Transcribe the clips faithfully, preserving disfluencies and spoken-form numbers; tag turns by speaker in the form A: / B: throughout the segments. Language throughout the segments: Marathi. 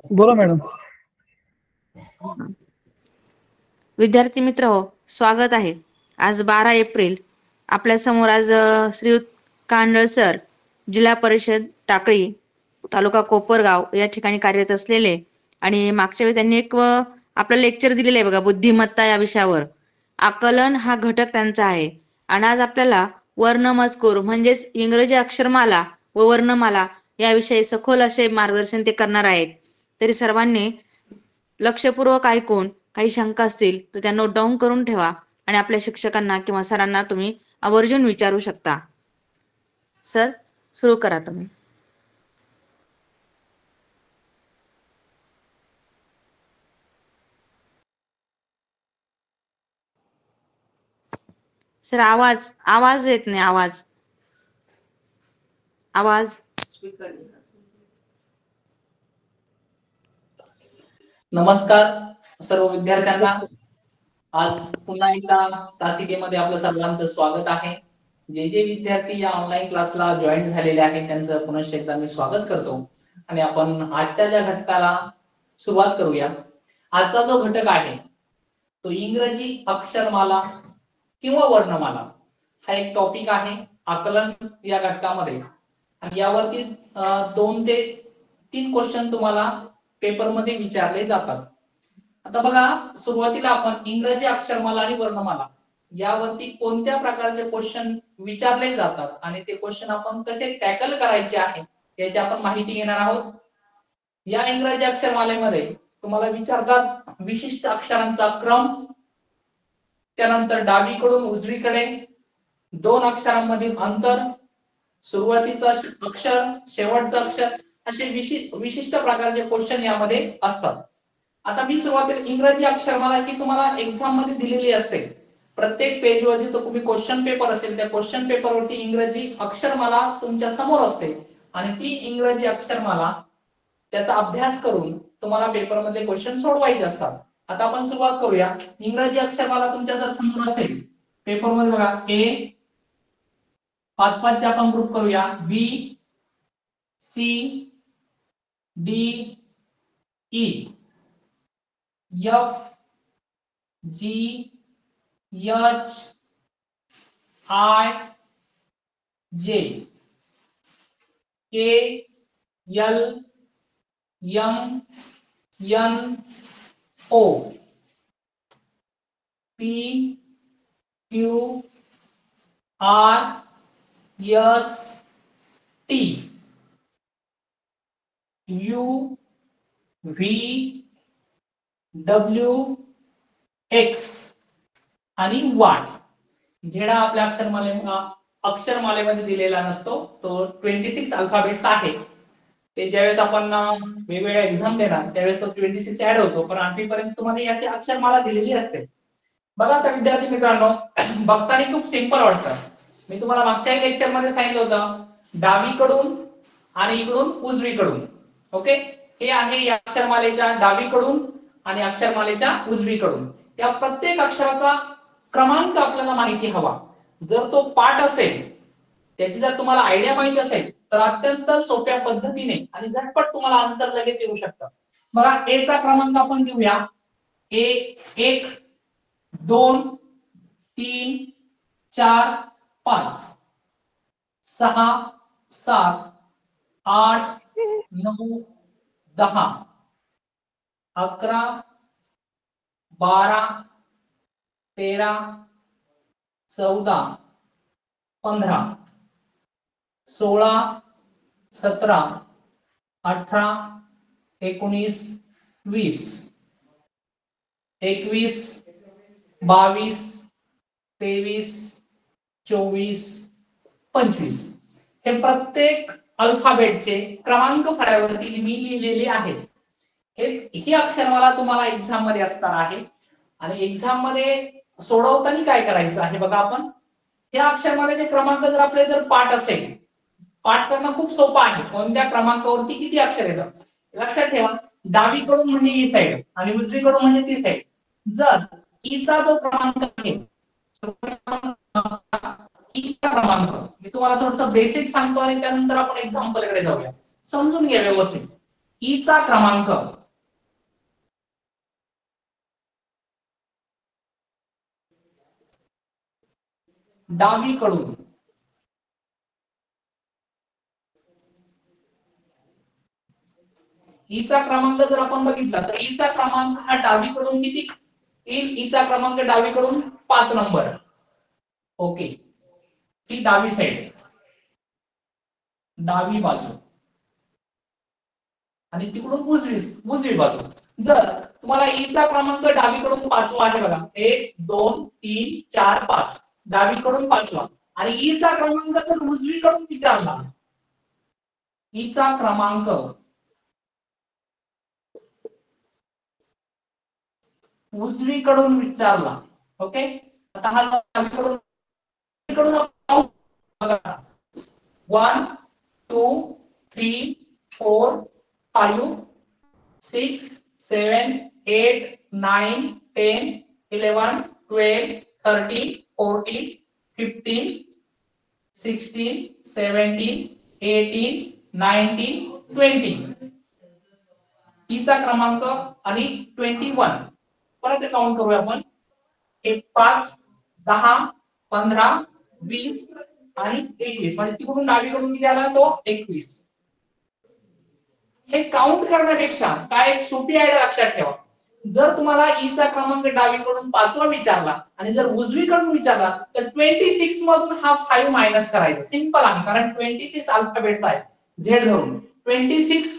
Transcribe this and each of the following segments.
A: बोला मॅडम.
B: विद्यार्थी मित्र हो, स्वागत आहे. आज बारा एप्रिल. आपल्या समोर आज श्रीयुत कांडळ सर, जिल्हा परिषद टाकळी, तालुका कोपरगाव या ठिकाणी कार्यरत असलेले आणि मागच्या वेळी त्यांनी एक आपलं लेक्चर दिलेलं आहे बघा, बुद्धिमत्ता या विषयावर. आकलन हा घटक त्यांचा आहे. आणि आज आपल्याला वर्णमजकूर म्हणजेच इंग्रजी अक्षरमाला व वर्णमाला याविषयी सखोल असे मार्गदर्शन ते करणार आहेत. तरी सर्वांनी लक्षपूर्वक ऐकून काही शंका असतील तर त्या नोट डाऊन करून ठेवा आणि आपल्या शिक्षकांना किंवा सरांना तुम्ही आवर्जून विचारू शकता. सर, सुरू करा तुम्ही. सर, आवाज आवाज येत नाही. आवाज आवाज
C: नमस्कार सर्व विद्यार्थ्यांना. आज पुन्हा एकदा तासिकेमध्ये आपलं सर्वांचं स्वागत आहे. जे जे विद्यार्थी या ऑनलाईन क्लासला जॉईन झालेले आहेत त्यांचं पुनश्च एकदा मी स्वागत करतो. आणि आपण आजच्या ज्या घटकाला सुरुवात करूया. आजचा जो घटक आहे तो इंग्रजी अक्षरमाला किंवा वर्णमाला हा एक टॉपिक आहे आकलन या घटकामध्ये. आणि यावरती दोन ते तीन क्वेश्चन तुम्हाला पेपर मध्ये विचारले जातात. आता बघा, सुरुवातीला आपण इंग्रजी अक्षरमाला आणि वर्णमाला यावरती कोणत्या प्रकारचे क्वेश्चन विचारले जातात आणि ते क्वेश्चन आपण कसे टॅकल करायचे आहे याची आपण माहिती घेणार आहोत. या इंग्रजी अक्षरमालेमध्ये तुम्हाला विचारतात विशिष्ट अक्षरांचा क्रम, त्यानंतर डावीकडून उजवीकडे, दोन अक्षरांमधील अंतर, सुरुवातीचा अक्षर, शेवटचं अक्षर, असे विशिष्ट प्रकारचे क्वेश्चन यामध्ये असतात. आता मी सुरुवातीला इंग्रजी अक्षरमाला की तुम्हाला एक्झाम मध्ये दिलेली असते. प्रत्येक पेज वरती तो तुम्ही क्वेश्चन पेपर असेल त्या क्वेश्चन पेपरवरती इंग्रजी अक्षरमाला तुमच्या समोर असते आणि ती इंग्रजी अक्षरमाला त्याचा अभ्यास करून तुम्हाला पेपर मध्ये क्वेश्चन सोडवायचे असतात. आता आपण सुरुवात करूया. इंग्रजी अक्षरमाला तुमच्या जर समोर असेल पेपर मध्ये बघा, ए, पाच पाचचे आपण ग्रुप करूया, B, C, D, E, F, G, H, I, J, K, L, M, N, O, P, Q, R, S, T, U, V, W, X आणि वाय. जेडा आपल्या अक्षरमाले अक्षरमालेमध्ये दिलेला नसतो तो छब्बीस अल्फाबेट्स आहे. ते ज्यावेळेस आपण वेगवेगळ्या एक्झाम देणार त्यावेळेस तो छब्बीस ऍड होतो, पण आठवी पर्यंत तुम्हाला ही अशी अक्षरमाला दिलेली असते. बघा आता विद्यार्थी मित्रांनो, बघताना खूप सिंपल वाटतं. मी तुम्हाला मागच्या लेक्चर मध्ये सांगितलं होतं डावीकडून आणि इकडून उजवीकडून. ओके, हे आहे या अक्षरमालेच्या डावीकडून आणि अक्षरमालेच्या उजवीकडून. या प्रत्येक अक्षराचा क्रमांक आपल्याला माहिती हवा. जर तो पाठ असेल, त्याची जर तुम्हाला आयडिया माहिती असेल तर अत्यंत सोप्या पद्धतीने आणि झटपट तुम्हाला आन्सर लगेच येऊ शकतं. बघा, ए चा क्रमांक आपण घेऊया. ए एक, दोन, तीन, चार, पाच, सहा, सात, आठ, नऊ, दहा, अकरा, बारा, तेरा, चौदा, पंधरा, सोळा, सतरा, अठरा, एकोणीस, वीस, एकवीस, बावीस, तेवीस, चोवीस, पंचवीस. हे प्रत्येक अल्फाबेटचे क्रमांक फळ्यावरती मी लिहिलेले आहेत. हे ही अक्षरमाला तुम्हाला एक्झाम मध्ये असणार आहे आणि एक्झाम मध्ये सोडवताना काय करायचं आहे बघा, आपण या अक्षरमालेचे क्रमांक जर आपले जर पाठ असेल, पाठ करणं खूप सोपं आहे. कोणत्या क्रमांकावरती किती अक्षर येतं लक्षात ठेवा. डावीकडून म्हणजे ही साइड आणि उजवीकडून म्हणजे ती साइड. जर ई चा जो क्रमांक आहे, ई चा क्रमांक मी तुम्हाला थोडंसं बेसिक सांगतो आणि त्यानंतर आपण एक्झाम्पल कडे जाऊया. समजून घ्या व्यवस्थित. ई चा क्रमांक डावीकडून ई चा क्रमांक जर आपण बघितला तर ई चा क्रमांक हा डावीकडून किती येईल? ई चा क्रमांक डावीकडून पाच नंबर. ओके, ही डावी साईड, डावी बाजू, आणि तिकडून उजवी उजवी बाजू. जर तुम्हाला ई चा क्रमांक डावीकडून पाचवा आहे बघा, एक दोन तीन चार पाच, डावीकडून पाचवा, आणि ई चा क्रमांक जर उजवीकडून विचारला, ई चा क्रमांक उजवीकडून विचारला, ओके, आता हा डावीकडून one two three four five six seven eight nine ten eleven twelve thirteen fourteen fifteen sixteen seventeen eighteen nineteen twenty. E चा क्रमांक आणि ट्वेंटी वन परत काउंट करूया आपण. एक पाच दहा पंधरा वीस आणि एकवीस, म्हणजे तिकडून डावीकडून किती आला तो एकवीस. हे काउंट करण्यापेक्षा काय एक सोपी आयडिया लक्षात ठेवा. जर तुम्हाला ई चा क्रमांक डावीकडून पाचवा विचारला आणि जर उजवीकडून विचारला तर छब्बीस मधून हा पाच मायनस करायचा. सिंपल आहे, कारण छब्बीस अल्फाबेट्स आहे झेड धरून. छब्बीस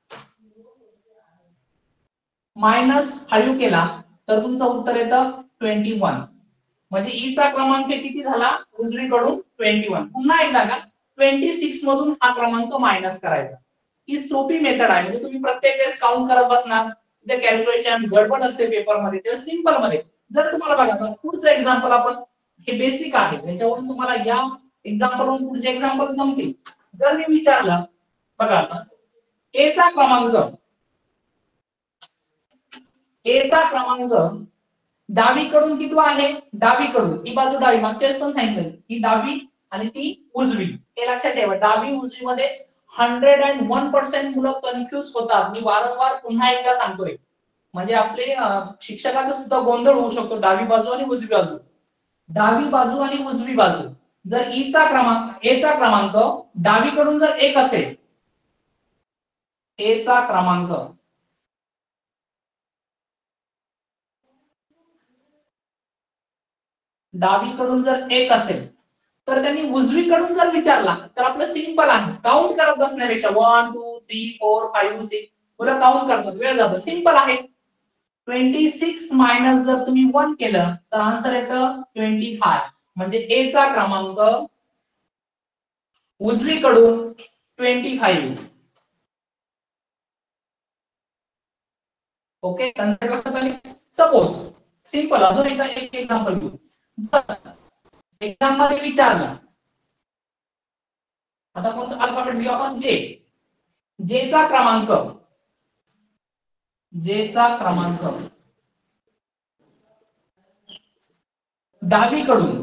C: मायनस पाच केला तर तुमचं उत्तर येतं एकवीस. म्हणजे ई चा क्रमांक किती झाला उजवीकडून एकवीस. पुन्हा एकदा का छब्बीस मधून हा क्रमांक मायनस करायचा. ही सोपी मेथड आहे, म्हणजे तुम्ही प्रत्येक वेळेस काउंट करत बसणार, ते कॅल्क्युलेशन गडबड असते पेपर मध्ये, ते सिंपल मध्ये. जर तुम्हाला बघा पुढचं एक्झाम्पल आपण, हे बेसिक आहे, त्याच्यावरून तुम्हाला या एक्झाम्पल वरून पुढचे एक्झाम्पल जमतील. जर मी विचारलं बघा आता ए चा क्रमांक ए चा क्रमांक डावीकडून किती आहे, डावीकडून ही बाजू डावी, मागच्या वेळेस पण सांगितलं ही डावी आणि ती उजवी. हे लक्षात ठेवा, डावी उजवी मध्ये हंड्रेड अँड वन पर्सेंट मुलं कन्फ्युज होतात. मी वारंवार पुन्हा एकदा सांगतोय, म्हणजे आपले शिक्षकाचा सुद्धा गोंधळ होऊ शकतो. डावी बाजू आणि उजवी बाजू, डावी बाजू आणि उजवी बाजू. जर ई चा क्रमांक ए चा क्रमांक डावीकडून जर एक असेल, ए चा क्रमांक डावीकडून जर एक असेल तर त्यांनी उजवीकडून जर विचारला तर आपलं सिंपल आहे, काउंट करत बसण्यापेक्षा one two three four five six पुढे काउंट करतात, वेळ जातो. सिंपल आहे. छब्बीस मायनस जर तुम्ही वन केलं तर आन्सर येतं पंचवीस. म्हणजे ए चा क्रमांक उजवीकडून पंचवीस. ओके, कन्सेप्ट लक्षात आली. सपोज सिंपल अजून एकदा एक एक्झाम्पल घेऊ. एक्झाम मध्ये विचारलं, आता कोणतं अल्फाबेट घेऊ आपण, जे. जे चा क्रमांक जे चा क्रमांक डावीकडून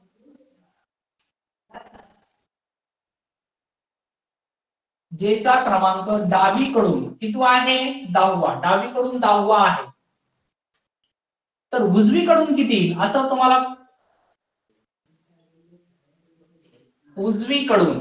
C: जे चा क्रमांक डावीकडून किती आहे, दहावा, डावीकडून दहावा आहे. तर उजवीकडून किती असं तुम्हाला, उजवीकडून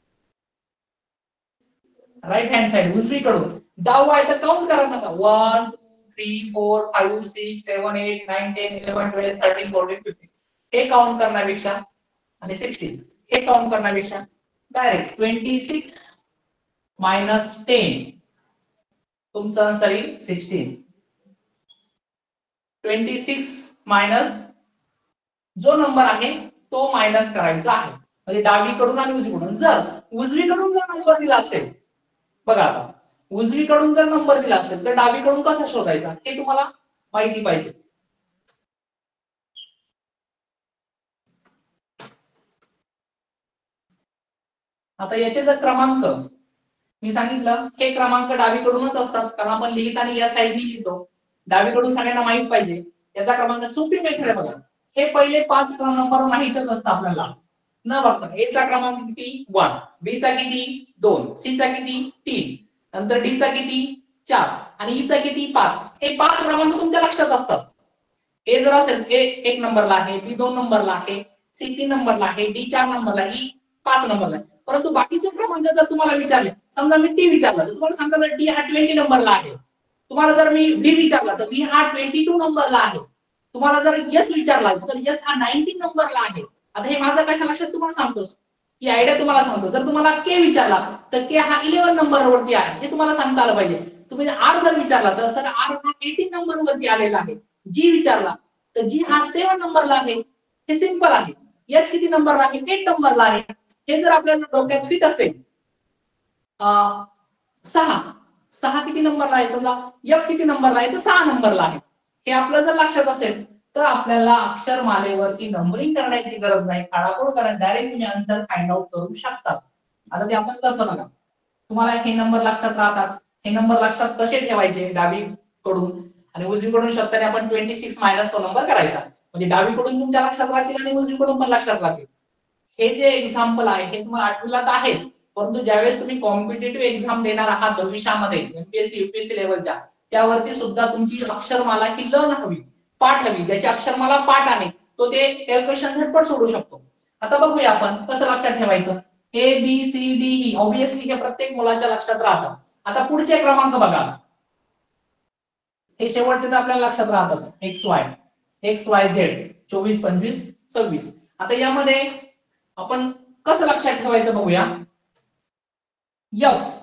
C: राईट हँड साइड उजवीकडून दहावा आहे तर काउंट करा नका. One two three four five six seven eight nine ten eleven twelve thirteen fourteen fifteen हे काउंट करण्यापेक्षा आणि सिक्सटीन हे काउंट करण्यापेक्षा डायरेक्ट छब्बीस मायनस टेन तुमचा आन्सर येईल सोळा. छब्बीस मायनस जो नंबर आहे तो मायनस करायचा आहे, म्हणजे डावीकडून आणि उजवीकडून. जर उजवीकडून जर नंबर दिला असेल, बघा आता उजवीकडून जर नंबर दिला असेल तर डावीकडून कसा शोधायचा हे तुम्हाला माहिती पाहिजे. आता याचे जर क्रमांक मी सांगितलं, हे क्रमांक डावीकडूनच असतात, कारण आपण लिहिताना या साईडनी लिहितो, डावीकडून सगळ्यांना माहित पाहिजे. याचा क्रमांक सोपी मेथड आहे बघा. हे पहिले पाच नंबर माहितच असतं आपल्याला न बघता. ए चा क्रमांक किती वन, बी चा किती दोन, सी चा किती तीन, नंतर डी चा किती चार आणि ई चा किती पाच. हे पाच क्रमांक तुमच्या लक्षात असतात. ए जर असेल ए एक नंबरला आहे, बी दोन नंबरला आहे, सी तीन नंबरला आहे, डी चार नंबरला, ई पाच नंबरला आहे. परंतु बाकीचे क्रमांक जर तुम्हाला विचारले, समजा मी डी विचारला तर तुम्हाला सांगता डी हा वीस नंबरला आहे. तुम्हाला जर मी व्ही विचारला तर व्ही हा बावीस नंबरला आहे. तुम्हाला जर एस विचारला तर एस हा एकोणनव्वद नंबरला आहे. आता हे माझं कशा लक्षात तुम्हाला सांगतोस ही आयडिया तुम्हाला सांगतो. जर तुम्हाला के विचारला तर के हा अकरा नंबरवरती आहे, हे तुम्हाला सांगता आलं पाहिजे. तुम्ही आर जर विचारला तर सर आर हा अठरा नंबरवरती आलेला आहे. जी विचारला तर जी हा सात नंबरला आहे. हे सिंपल आहे. एच किती नंबरला आहे? आठ नंबरला आहे. हे जर आपल्याला डोक्यात फिट असेल सहा सहा किती नंबरला आहे? समजा एफ किती नंबरला आहे? तर सहा नंबरला आहे. हे आपलं जर लक्षात असेल तर आपल्याला अक्षरमालेवरती नंबरिंग करण्याची गरज नाही. खाडाखोड करा, डायरेक्ट तुम्ही आन्सर फाइंड आउट करू शकता. आता ते आपण कसं बघा, तुम्हाला हे नंबर लक्षात राहतात. हे नंबर लक्षात कसे ठेवायचे? डावीकडून आणि उजवीकडून शोधताना आपण छब्बीस मायनस तो नंबर करायचा. म्हणजे डावीकडून तुमच्या लक्षात राहतील आणि उजवीकडून पण लक्षात राहतील. हे जे एक्झाम्पल आहे हे तुम्हाला आठवीला तर आहेच, परंतु ज्यावेळेस तुम्ही कॉम्पिटिटिव्ह एक्झाम देणार आहात भविष्यामध्ये एमपीएससी युपीएससी लेवलच्या, त्यावरती सुद्धा तुमची अक्षरमाला ही लर्न हवी, पाठ हवी. ज्याची अक्षरमाला पाठ आहे तो ते क्वेश्चन झटपट सोडू शकतो. आता बघूया आपण कसं लक्षात ठेवायचं. A B C D E obviously हे प्रत्येक मुलाच्या लक्षात राहतात. आता पुढचे क्रमांक बघा, हे शेवटचे तर आपल्याला लक्षात राहतच. X Y X Y Z चोवीस पंचवीस सव्वीस. आता यामध्ये आपण कसं लक्षात ठेवायचं बघूया. एफ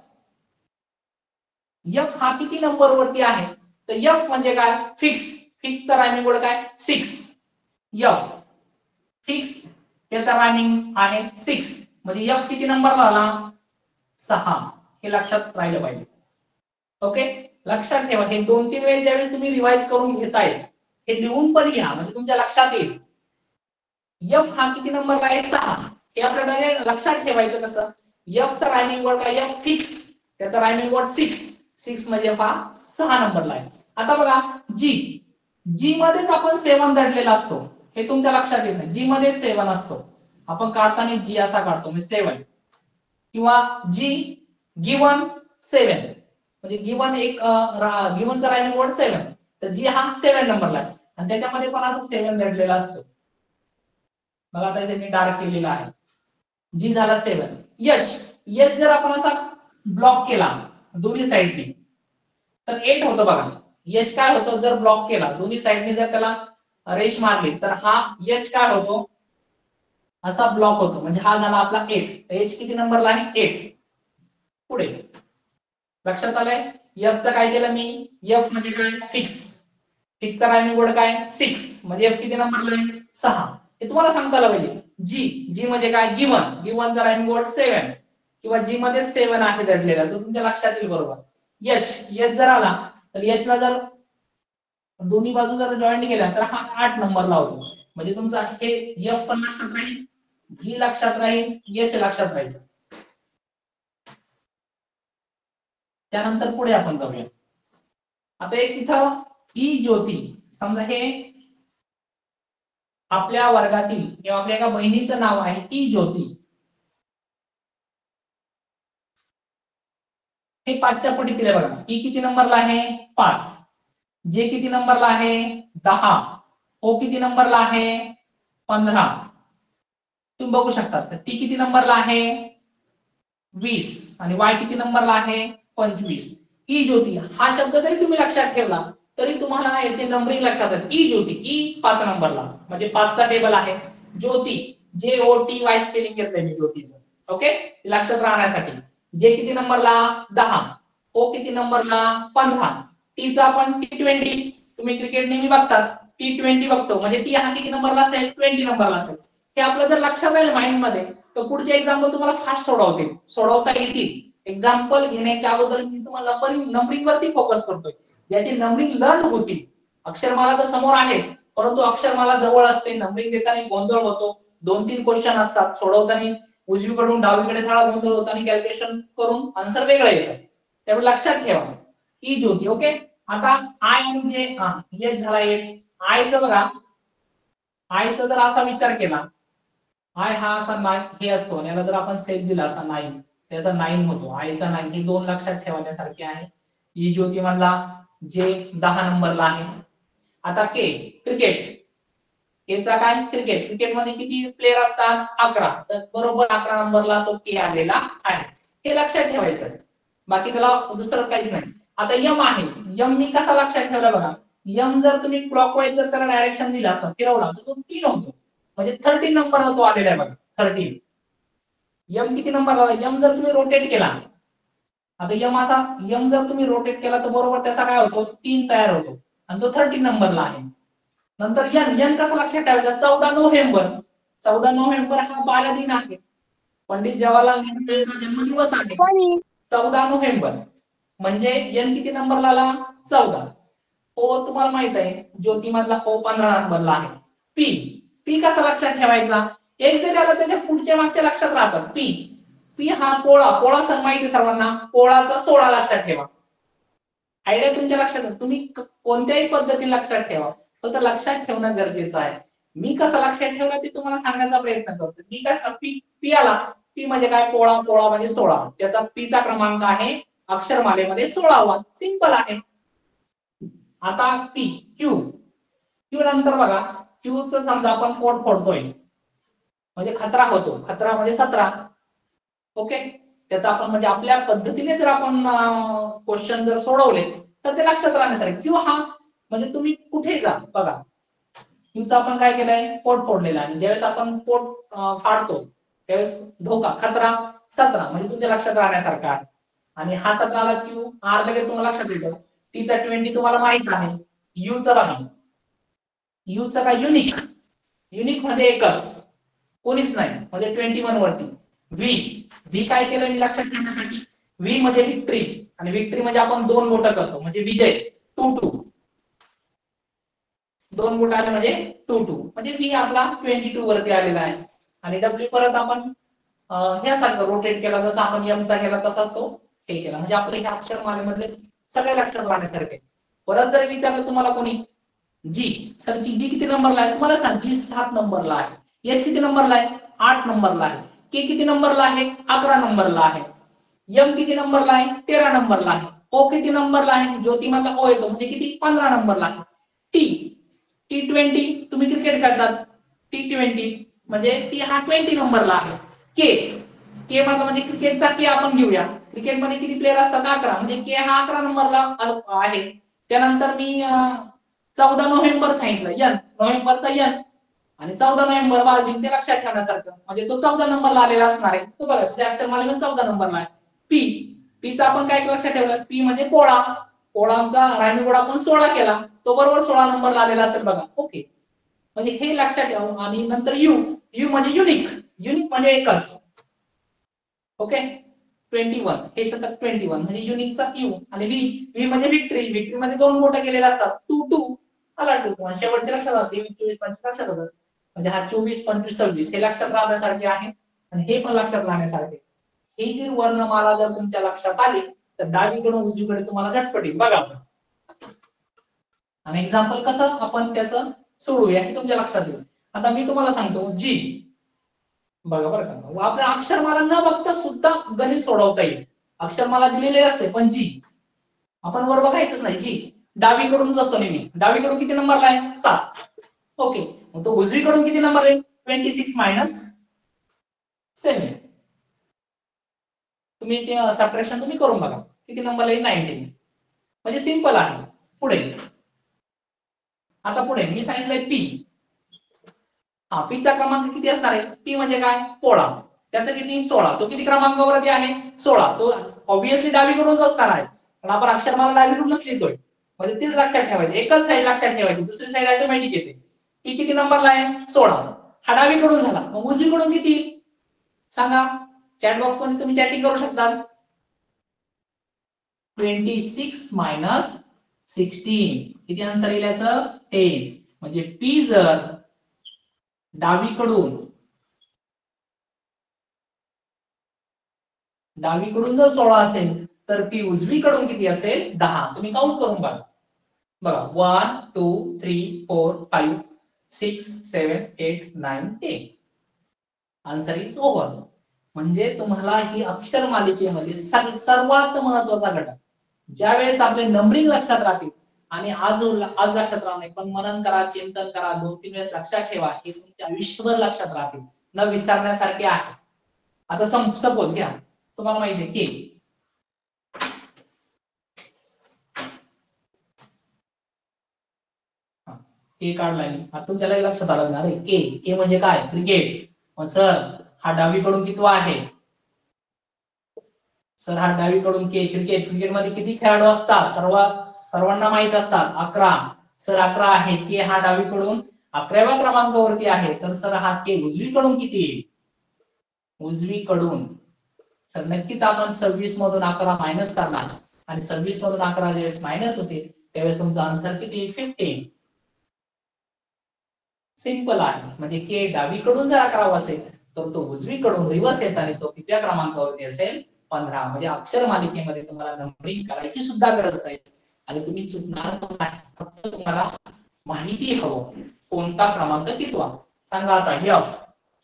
C: एफ हा किती नंबर वरती आहे? तर एफ म्हणजे काय? फिक्स. फिक्सचा रायमिंग वर्ड काय? सिक्स. एफ फिक्स त्याचा रायमिंग आहे सिक्स. म्हणजे एफ किती नंबरला आला? सहा. हे लक्षात राहिलं पाहिजे. ओके, लक्षात ठेवा. हे दोन तीन वेळेस ज्यावेळेस तुम्ही रिवाइज करून घेताय हे लिहून पण घ्या, म्हणजे तुमच्या लक्षात येईल. एफ हा किती नंबरला आहे? सहा. हे आपल्याला लक्षात ठेवायचं कसं? एफ चा रायमिंग वर्ड काय? एफ फिक्स त्याचा रायमिंग वर्ड सिक्स. सिक्स म्हणजे एफ हा सहा नंबरला आहे. आता बघा जी जी मध्येच आपण सेवन दडलेला असतो, हे तुमच्या लक्षात येत नाही. जी मध्ये सेवन असतो, आपण काढताना जी असा काढतो म्हणजे सेवन. किंवा जी गिवन सेवन म्हणजे गिवन एक गिवनचा रायमिंग वर्ड सेवन, तर जी हा सेवन नंबरला आहे आणि त्याच्यामध्ये पण असं सेवन दडलेला असतो. मला आता इथे मी डार्क केलेला आहे. जी झाला सेवन. एच एच जर आपण असा ब्लॉक केला दोन्ही साइडने तर एट होतं बघा. एच काय होतं? जर ब्लॉक केला दोन्ही साइडने, जर त्याला रेष मारली तर हा एच काय होतो? असा ब्लॉक होतो. म्हणजे हा झाला आपला एट. एच किती नंबरला आहे? एट. पुढे लक्षात आलंय. एफ चं काय केलं मी? एफ म्हणजे काय? फिक्स. फिक्सचा रायमिंग वर्ड काय? सिक्स. म्हणजे एफ किती नंबरला आहे? सहा. हे तुम्हाला सांगता आलं पाहिजे. जी जी म्हणजे काय? गिवन. गिवनचा रायमिंग वर्ड सेवन किंवा जी मध्ये सेवन आहे दडलेला, तो तुमच्या लक्षात येईल बरोबर. एच एच जर आला तर एच ला जर दोन्ही बाजू जर जॉईंट केल्या तर हा आठ नंबरला होतो. म्हणजे तुमचा हे एफ पण लक्षात राहील, जी लक्षात राहील, एच लक्षात राहील. त्यानंतर पुढे आपण जाऊया. आता एक इथं ई ज्योती, समजा हे आपल्या वर्गातील किंवा आपल्या एका बहिणीचं नाव आहे ई ज्योती. हे पाचच्या पटीतील आहे बघा. ई किती नंबरला आहे? पाच. जे किती नंबरला आहे? दहा. ओ किती नंबरला आहे? पंधरा. तुम्ही बघू शकता. तर टी किती नंबरला आहे? वीस. आणि वाय किती नंबरला आहे? पंचवीस. ई ज्योती हा शब्द जरी तुम्ही लक्षात ठेवला तरी तुम्हाला याचे नंबरिंग लक्षात येईल. ई ज्योती, ई पाच नंबरला म्हणजे पाचचा टेबल आहे. ज्योती जे ओ टी वाय स्पेलिंग घेतलंय मी ज्योतीचं. ओके, लक्षात राहण्यासाठी. जे किती नंबरला? दहा. ओ किती नंबरला? पंधरा. टी चा आपण टी ट्वेंटी, तुम्ही क्रिकेट नेहमी बघतात टी ट्वेंटी बघतो, म्हणजे टी हा किती नंबरला असेल? ट्वेंटी नंबरला असेल. हे आपलं जर लक्षात राहील माइंड मध्ये तर पुढचे एक्झाम्पल तुम्हाला फास्ट सोडवतील सोडवता येतील. एक्झाम्पल घेण्याच्या अगोदर मी तुम्हाला नंबरिंग नंबरिंग वरती फोकस करतोय, ज्याची नंबरिंग लर्न होतील. अक्षरमाला तर समोर आहे, परंतु अक्षरमाला जवळ असते. नंबरिंग देताना गोंधळ होतो. दोन तीन क्वेश्चन असतात, सोडवताना उजवीकडून डावीकडे सगळा गोंधळ होतो आणि कॅल्क्युलेशन करून आन्सर वेगळं येतं. त्यामुळे लक्षात ठेवा ई ज्योती. ओके, आता आय आणि जे एच झाला एक. आयचं बघा, आयचा जर असा विचार केला, आय हा असा हे असतो आणि याला जर आपण सेट दिला असा नाईन, त्याचा नाईन होतो, आयचा नाईन. हे दोन लक्षात ठेवण्यासारखे आहे. ई ज्योतिमधला जे दहा नंबरला आहे. आता के क्रिकेट, केचा काय क्रिकेट, क्रिकेटमध्ये किती प्लेयर असतात अकरा, तर बरोबर अकरा नंबरला तो के आलेला आहे. हे लक्षात ठेवायचं, बाकी त्याला दुसरं काहीच नाही. आता यम आहे, यम मी कसा लक्षात ठेवला बघा, यम जर तुम्ही क्लॉकवाईज जर त्याला डायरेक्शन दिला असं फिरवला तर तो तीन होतो, म्हणजे थर्टीन नंबर तो आलेला आहे बघा, थर्टीन. यम किती नंबर आला, यम जर तुम्ही रोटेट केला, आता यम असा यम जर तुम्ही रोटेट केला तर बरोबर त्याचा काय होतो, तीन तयार होतो आणि तो थर्टीन नंबरला आहे. नंतर यन, यन कसं लक्षात ठेवायचं, चौदा नोव्हेंबर, चौदा नोव्हेंबर हा बालदिन आहे, पंडित जवाहरलाल नेहरू यांचा जन्मदिवस आहे चौदा नोव्हेंबर, म्हणजे यन किती नंबरला आला, चौदा. ओ तुम्हाला माहित आहे ज्योतिमधला ओ पंधरा नंबरला आहे. पी, पी कसा लक्षात ठेवायचा, एक जरी आला त्याच्या पुढच्या मागच्या लक्षात राहतात. पी, पी हा पोळा, पोळा सण माहिती सर्वांना, पोळाचा सोळा लक्षात ठेवा. आयडिया तुमच्या लक्षात, तुम्ही कोणत्याही पद्धतीने लक्षात ठेवा, फक्त लक्षात ठेवणं गरजेचं आहे. मी कसं लक्षात ठेवलं ते तुम्हाला सांगण्याचा प्रयत्न करतो. मी कसं पी, पी आला, पी म्हणजे काय, पोळा, पोळा म्हणजे सोळा, त्याचा पीचा क्रमांक आहे अक्षरमालेमध्ये सोळावा, सिंपल आहे. आता पी, क्यू, क्यू नंतर बघा, क्यू च समजा आपण कोड फोडतोय म्हणजे खतरा होतो, खतरा म्हणजे सतरा. ओके, त्याचा आपण म्हणजे आपल्या पद्धतीने जर आपण क्वेश्चन जर सोडवले तर ते लक्षात राहण्यासाठी. क्यू हा म्हणजे तुम्ही कुठे जा बघा, क्यूचा आपण काय केलंय, पोट फोडलेला आहे. ज्यावेळेस आपण पोट फाडतो त्यावेळेस धोका, खतरा सतरा, म्हणजे तुमच्या लक्षात राहण्यासारखा आहे. आणि हा सतराला क्यू, आर लगेच तुम्हाला लक्षात येतं. टीचा ट्वेंटी तुम्हाला माहित आहे. यूचा बघा, यूचा काय युनिक, युनिक म्हणजे एकच, कोणीच नाही, म्हणजे ट्वेंटी वन वरती. व्ही, व्ही काय केलं मी लक्षात ठेवण्यासाठी, व्ही म्हणजे विक्ट्री, आणि विक्ट्री म्हणजे आपण दोन बोट करतो म्हणजे विजय, टू टू, दोन बोट आले म्हणजे टू टू, म्हणजे व्ही आपला ट्वेंटी टू वरती आलेला आहे. आणि डब्ल्यू परत आपण ह्यासारखं रोटेट केला, जसं आपण एम चा केला तसाच तो हे केला, म्हणजे आपले हे अक्षरमालेमधले सगळे लक्षात राहण्यासारखे. परत जर विचारलं तुम्हाला कोणी, जी, सर जी किती नंबरला आहे, तुम्हाला सांग, जी सात नंबरला आहे. एच किती नंबरला आहे, आठ नंबरला आहे. के किती नंबरला आहे, अकरा नंबरला आहे. एम किती नंबरला आहे, तेरा नंबरला आहे. ओ किती नंबरला आहे, ज्योतिमधला ओ येतो म्हणजे किती, पंधरा नंबरला आहे. टी, टी ट्वेंटी, तुम्ही क्रिकेट खेळतात, टी ट्वेंटी म्हणजे टी हा ट्वेंटी नंबरला आहे. के, के मधला म्हणजे क्रिकेटचा के आपण घेऊया, क्रिकेटमध्ये किती प्लेयर असतात, अकरा, म्हणजे के हा अकरा नंबरला आहे. त्यानंतर मी चौदा नोव्हेंबर सांगितलं, यन, नोव्हेंबरचा यन, आणि चौदा नोव्हेंबर बालदिन, ते लक्षात ठेवण्यासारखं, म्हणजे तो चौदा नंबरला आलेला असणार आहे. तो बघा त्या अक्षरमालेमध्ये चौदा नंबरला आहे. पी, पीचा आपण काय लक्षात ठेवलं, पी म्हणजे पोळा, पोळांचा रामी गोळा आपण सोळा केला, तो बरोबर सोळा नंबरला आलेला असेल बघा. ओके, म्हणजे हे लक्षात ठेवा. आणि नंतर यू, यू म्हणजे युनिक, युनिक म्हणजे एकच. ओके, ट्वेंटी वन, हे शतक ट्वेंटी वन म्हणजे युनिकचा यू. आणि व्ही, व्ही म्हणजे विक्ट्री, विक्ट्री मध्ये दोन बोट केलेले असतात, टू टू आला टू टू, आणि शेवटचे लक्षात राहते चोवीस पंचवीस लक्षात होतं, म्हणजे हा चोवीस पंचवीस सव्वीस हे लक्षात राहण्यासारखे आहे. आणि हे पण लक्षात राहण्यासारखे. ही जी वर्णमाला जर तुमच्या लक्षात आली तर डावीकडून उजवीकडे तुम्हाला झटपट येईल बघा. आणि एक्झाम्पल कसं आपण त्याचं सोडवूया हे तुमच्या लक्षात येईल. आता मी तुम्हाला सांगतो जी, बघा बरं का, आपल्या अक्षरमाला न बघता सुद्धा गणित सोडवता येईल. अक्षरमाला दिलेले असते पण जी आपण वर बघायचंच नाही. जी डावीकडूनच असतो नेहमी, डावीकडून किती नंबरला आहे, सात. ओके, मग तो उजवीकडून किती नंबर आहे, ट्वेंटी सिक्स मायनस सेवन. तुम्ही सबट्रॅक्शन तुम्ही करून बघा किती नंबरला आहे, नाईन्टीन. म्हणजे सिंपल आहे. पुढे आता पुढे मी सांगितलंय पी, हा पीचा क्रमांक किती असणार आहे, पी म्हणजे काय, पोळा, त्याचं किती, सोळा. तो किती क्रमांकावरती आहे, सोळा. तो ऑब्विसली डावीकडूनच असणार आहे, पण आपण अक्षरमाला डावीकडूनच लिहितोय, म्हणजे तेच लक्षात ठेवायचं. एकच साईड लक्षात ठेवायची, दुसरी साईड ऑटोमॅटिक येते. पी किती नंबरला आहे, सोळा. हा डावीकडून झाला, मग उजवीकडून किती सांगा, चॅट बॉक्स मध्ये तुम्ही चॅटिंग करू शकता. ट्वेंटी सिक्स मायनस सिक्स्टीन, किती आन्सर येईल याचं, टेन. म्हणजे पी जर डावीकडून डावीकडून जर सोळा असेल तर पी उजवीकडून किती असेल, दहा. तुम्ही काउंट करून बघा. बघा, one two three four five six seven eight nine ten. Answer is over. म्हणजे तुम्हाला ही अक्षर मालिकेमध्ये सर्वात महत्वाचा घटक, ज्यावेळेस आपले नंबरिंग लक्षात राहतील आणि आज आज लक्षात राहणार नाही, पण मनन करा, चिंतन करा, दोन तीन वेळेस लक्षात ठेवा, हे तुमच्या आयुष्यभर लक्षात राहतील, न विसरण्यासारखे आहे. आता सपोज घ्या, तुम्हाला माहिती आहे की के काढलाय मी, आता तुमच्याला लक्षात आलं ना, अरे के के म्हणजे काय, क्रिकेट. मग सर हा डावीकडून कितवा आहे, सर हा डावीकडून के, क्रिकेट. क्रिकेटमध्ये किती खेळाडू असतात, सर्व सर्वांना माहित असतात, अकरा. सर अकरा आहे, के हा डावीकडून अकराव्या क्रमांकावरती आहे, तर सर हा के उजवीकडून किती येईल, उजवीकडून. सर नक्कीच आपण सव्वीस मधून अकरा मायनस करणार आणि सव्वीस मधून अकरा ज्यावेळेस मायनस होते त्यावेळेस तुमचा आन्सर किती येईल, फिफ्टीन. सिंपल आहे. म्हणजे के डावीकडून जर अकरा असेल तर तो उजवीकडून रिव्हर्स येताना तो कितव्या क्रमांकावरती असेल, पंधरा. म्हणजे अक्षर मालिकेमध्ये तुम्हाला नंबरिंग करायची सुद्धा गरज नाही आणि तुम्ही चुकणार पण नाही, फक्त तुम्हाला माहिती हवं कोणता क्रमांक कितवा. सांगा आता एफ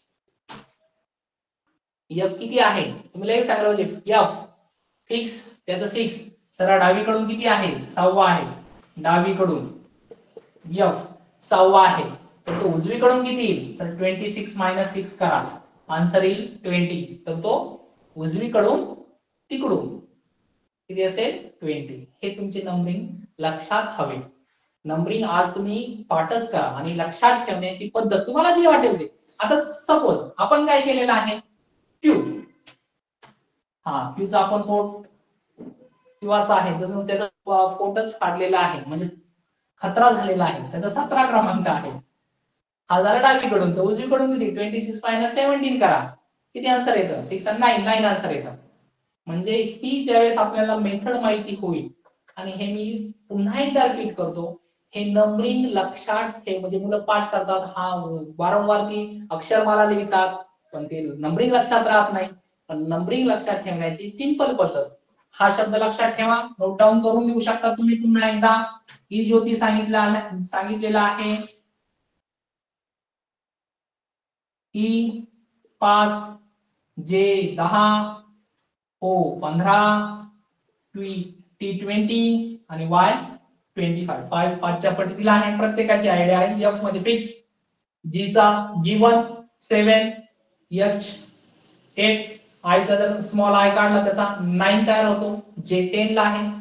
C: एफ किती आहे, तुम्हाला एक सांगायला पाहिजे, एफ फिक्स त्याचं सिक्स. सर डावीकडून किती आहे, सहावा आहे, डावीकडून एफ सहावा आहे, तर तो उजवीकडून किती येईल, sir twenty six minus six करा, आन्सर येईल ट्वेंटी. तर तो उजवीकडून तिकडून किती असेल, ट्वेंटी. हे तुमचे नंबरिंग लक्षात हवे. नंबरिंग आज तुम्ही पाठच करा आणि लक्षात ठेवण्याची पद्धत तुम्हाला जी वाटेल ते. आता सपोज आपण काय केलेलं आहे, क्यू. हा क्यूचा आपण पोट किंवा असा आहे, जर त्याचा पोटच फाडलेला आहे म्हणजे खतरा झालेला आहे, त्याचा सतरा क्रमांक आहे. हा झाला डावीकडून, तर उजवीकडून किती, ट्वेंटी सिक्स मायनस सेव्हन्टीन करा, किती आन्सर येतं, सिक्स आणि नाईन, नाईन आन्सर येतं. म्हणजे ही ज्यावेळेस आपल्याला मेथड माहिती होईल, आणि हे मी पुन्हा एकदा रिपीट करतो, हे नंबरिंग लक्षात ठेव. म्हणजे मुलं पाठ करतात, हा वारंवार ती अक्षरमाला लिहितात, पण ते नंबरिंग लक्षात राहत नाही. पण नंबरिंग लक्षात ठेवण्याची सिंपल पद्धत, हा शब्द लक्षात ठेवा, नोट डाऊन करून घेऊ शकता तुम्ही पुन्हा एकदा. ई ज्योती सांगितलं सांगितलेलं आहे, ई पाच, जे दहा, ओ पंधरा, टी टी ट्वेंटी आणि वाय ट्वेंटी फाय. फाय पाचच्या पटी दिला आहे, प्रत्येकाची आयडिया आहे. एफ मध्ये फिक्स, जी चा G one seven, H eight, I चा जर स्मॉल आय काढला त्याचा नाईन तयार होतो, जे टेन ला आहे.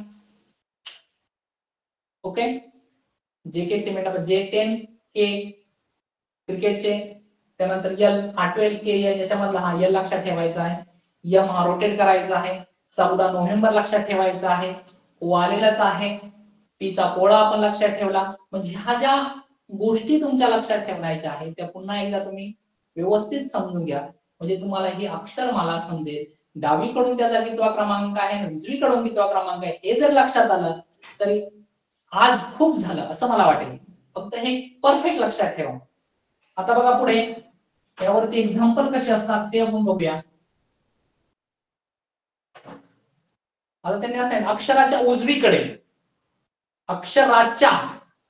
C: ओके, जे के सिमेंट, जे टेन के क्रिकेटचे, त्यानंतर एल हा ट्वेल्व के याच्यामधला हा एल लक्षात ठेवायचा आहे. एम हा रोटेट करायचा आहे, चौदा नोव्हेंबर लक्षात ठेवायचा आहे, ओ आलेलाच आहे. पी चा पोळा आपण लक्षात ठेवला. म्हणजे ह्या ज्या गोष्टी तुमच्या लक्षात ठेवायच्या आहेत त्या पुन्हा एकदा तुम्ही व्यवस्थित समजून घ्या, म्हणजे तुम्हाला ही अक्षरमाला समजेल. डावीकडून त्याचा कितवा क्रमांक आहे, उजवीकडून कितवा क्रमांक आहे, हे जर लक्षात आलं तरी आज खूप झालं असं मला वाटेल. फक्त हे परफेक्ट लक्षात ठेवा. आता बघा पुढे यावरती एक्झाम्पल कसे असतात ते आपण बघूया. आता त्यांनी असं अक्षराच्या उजवीकडे, अक्षराच्या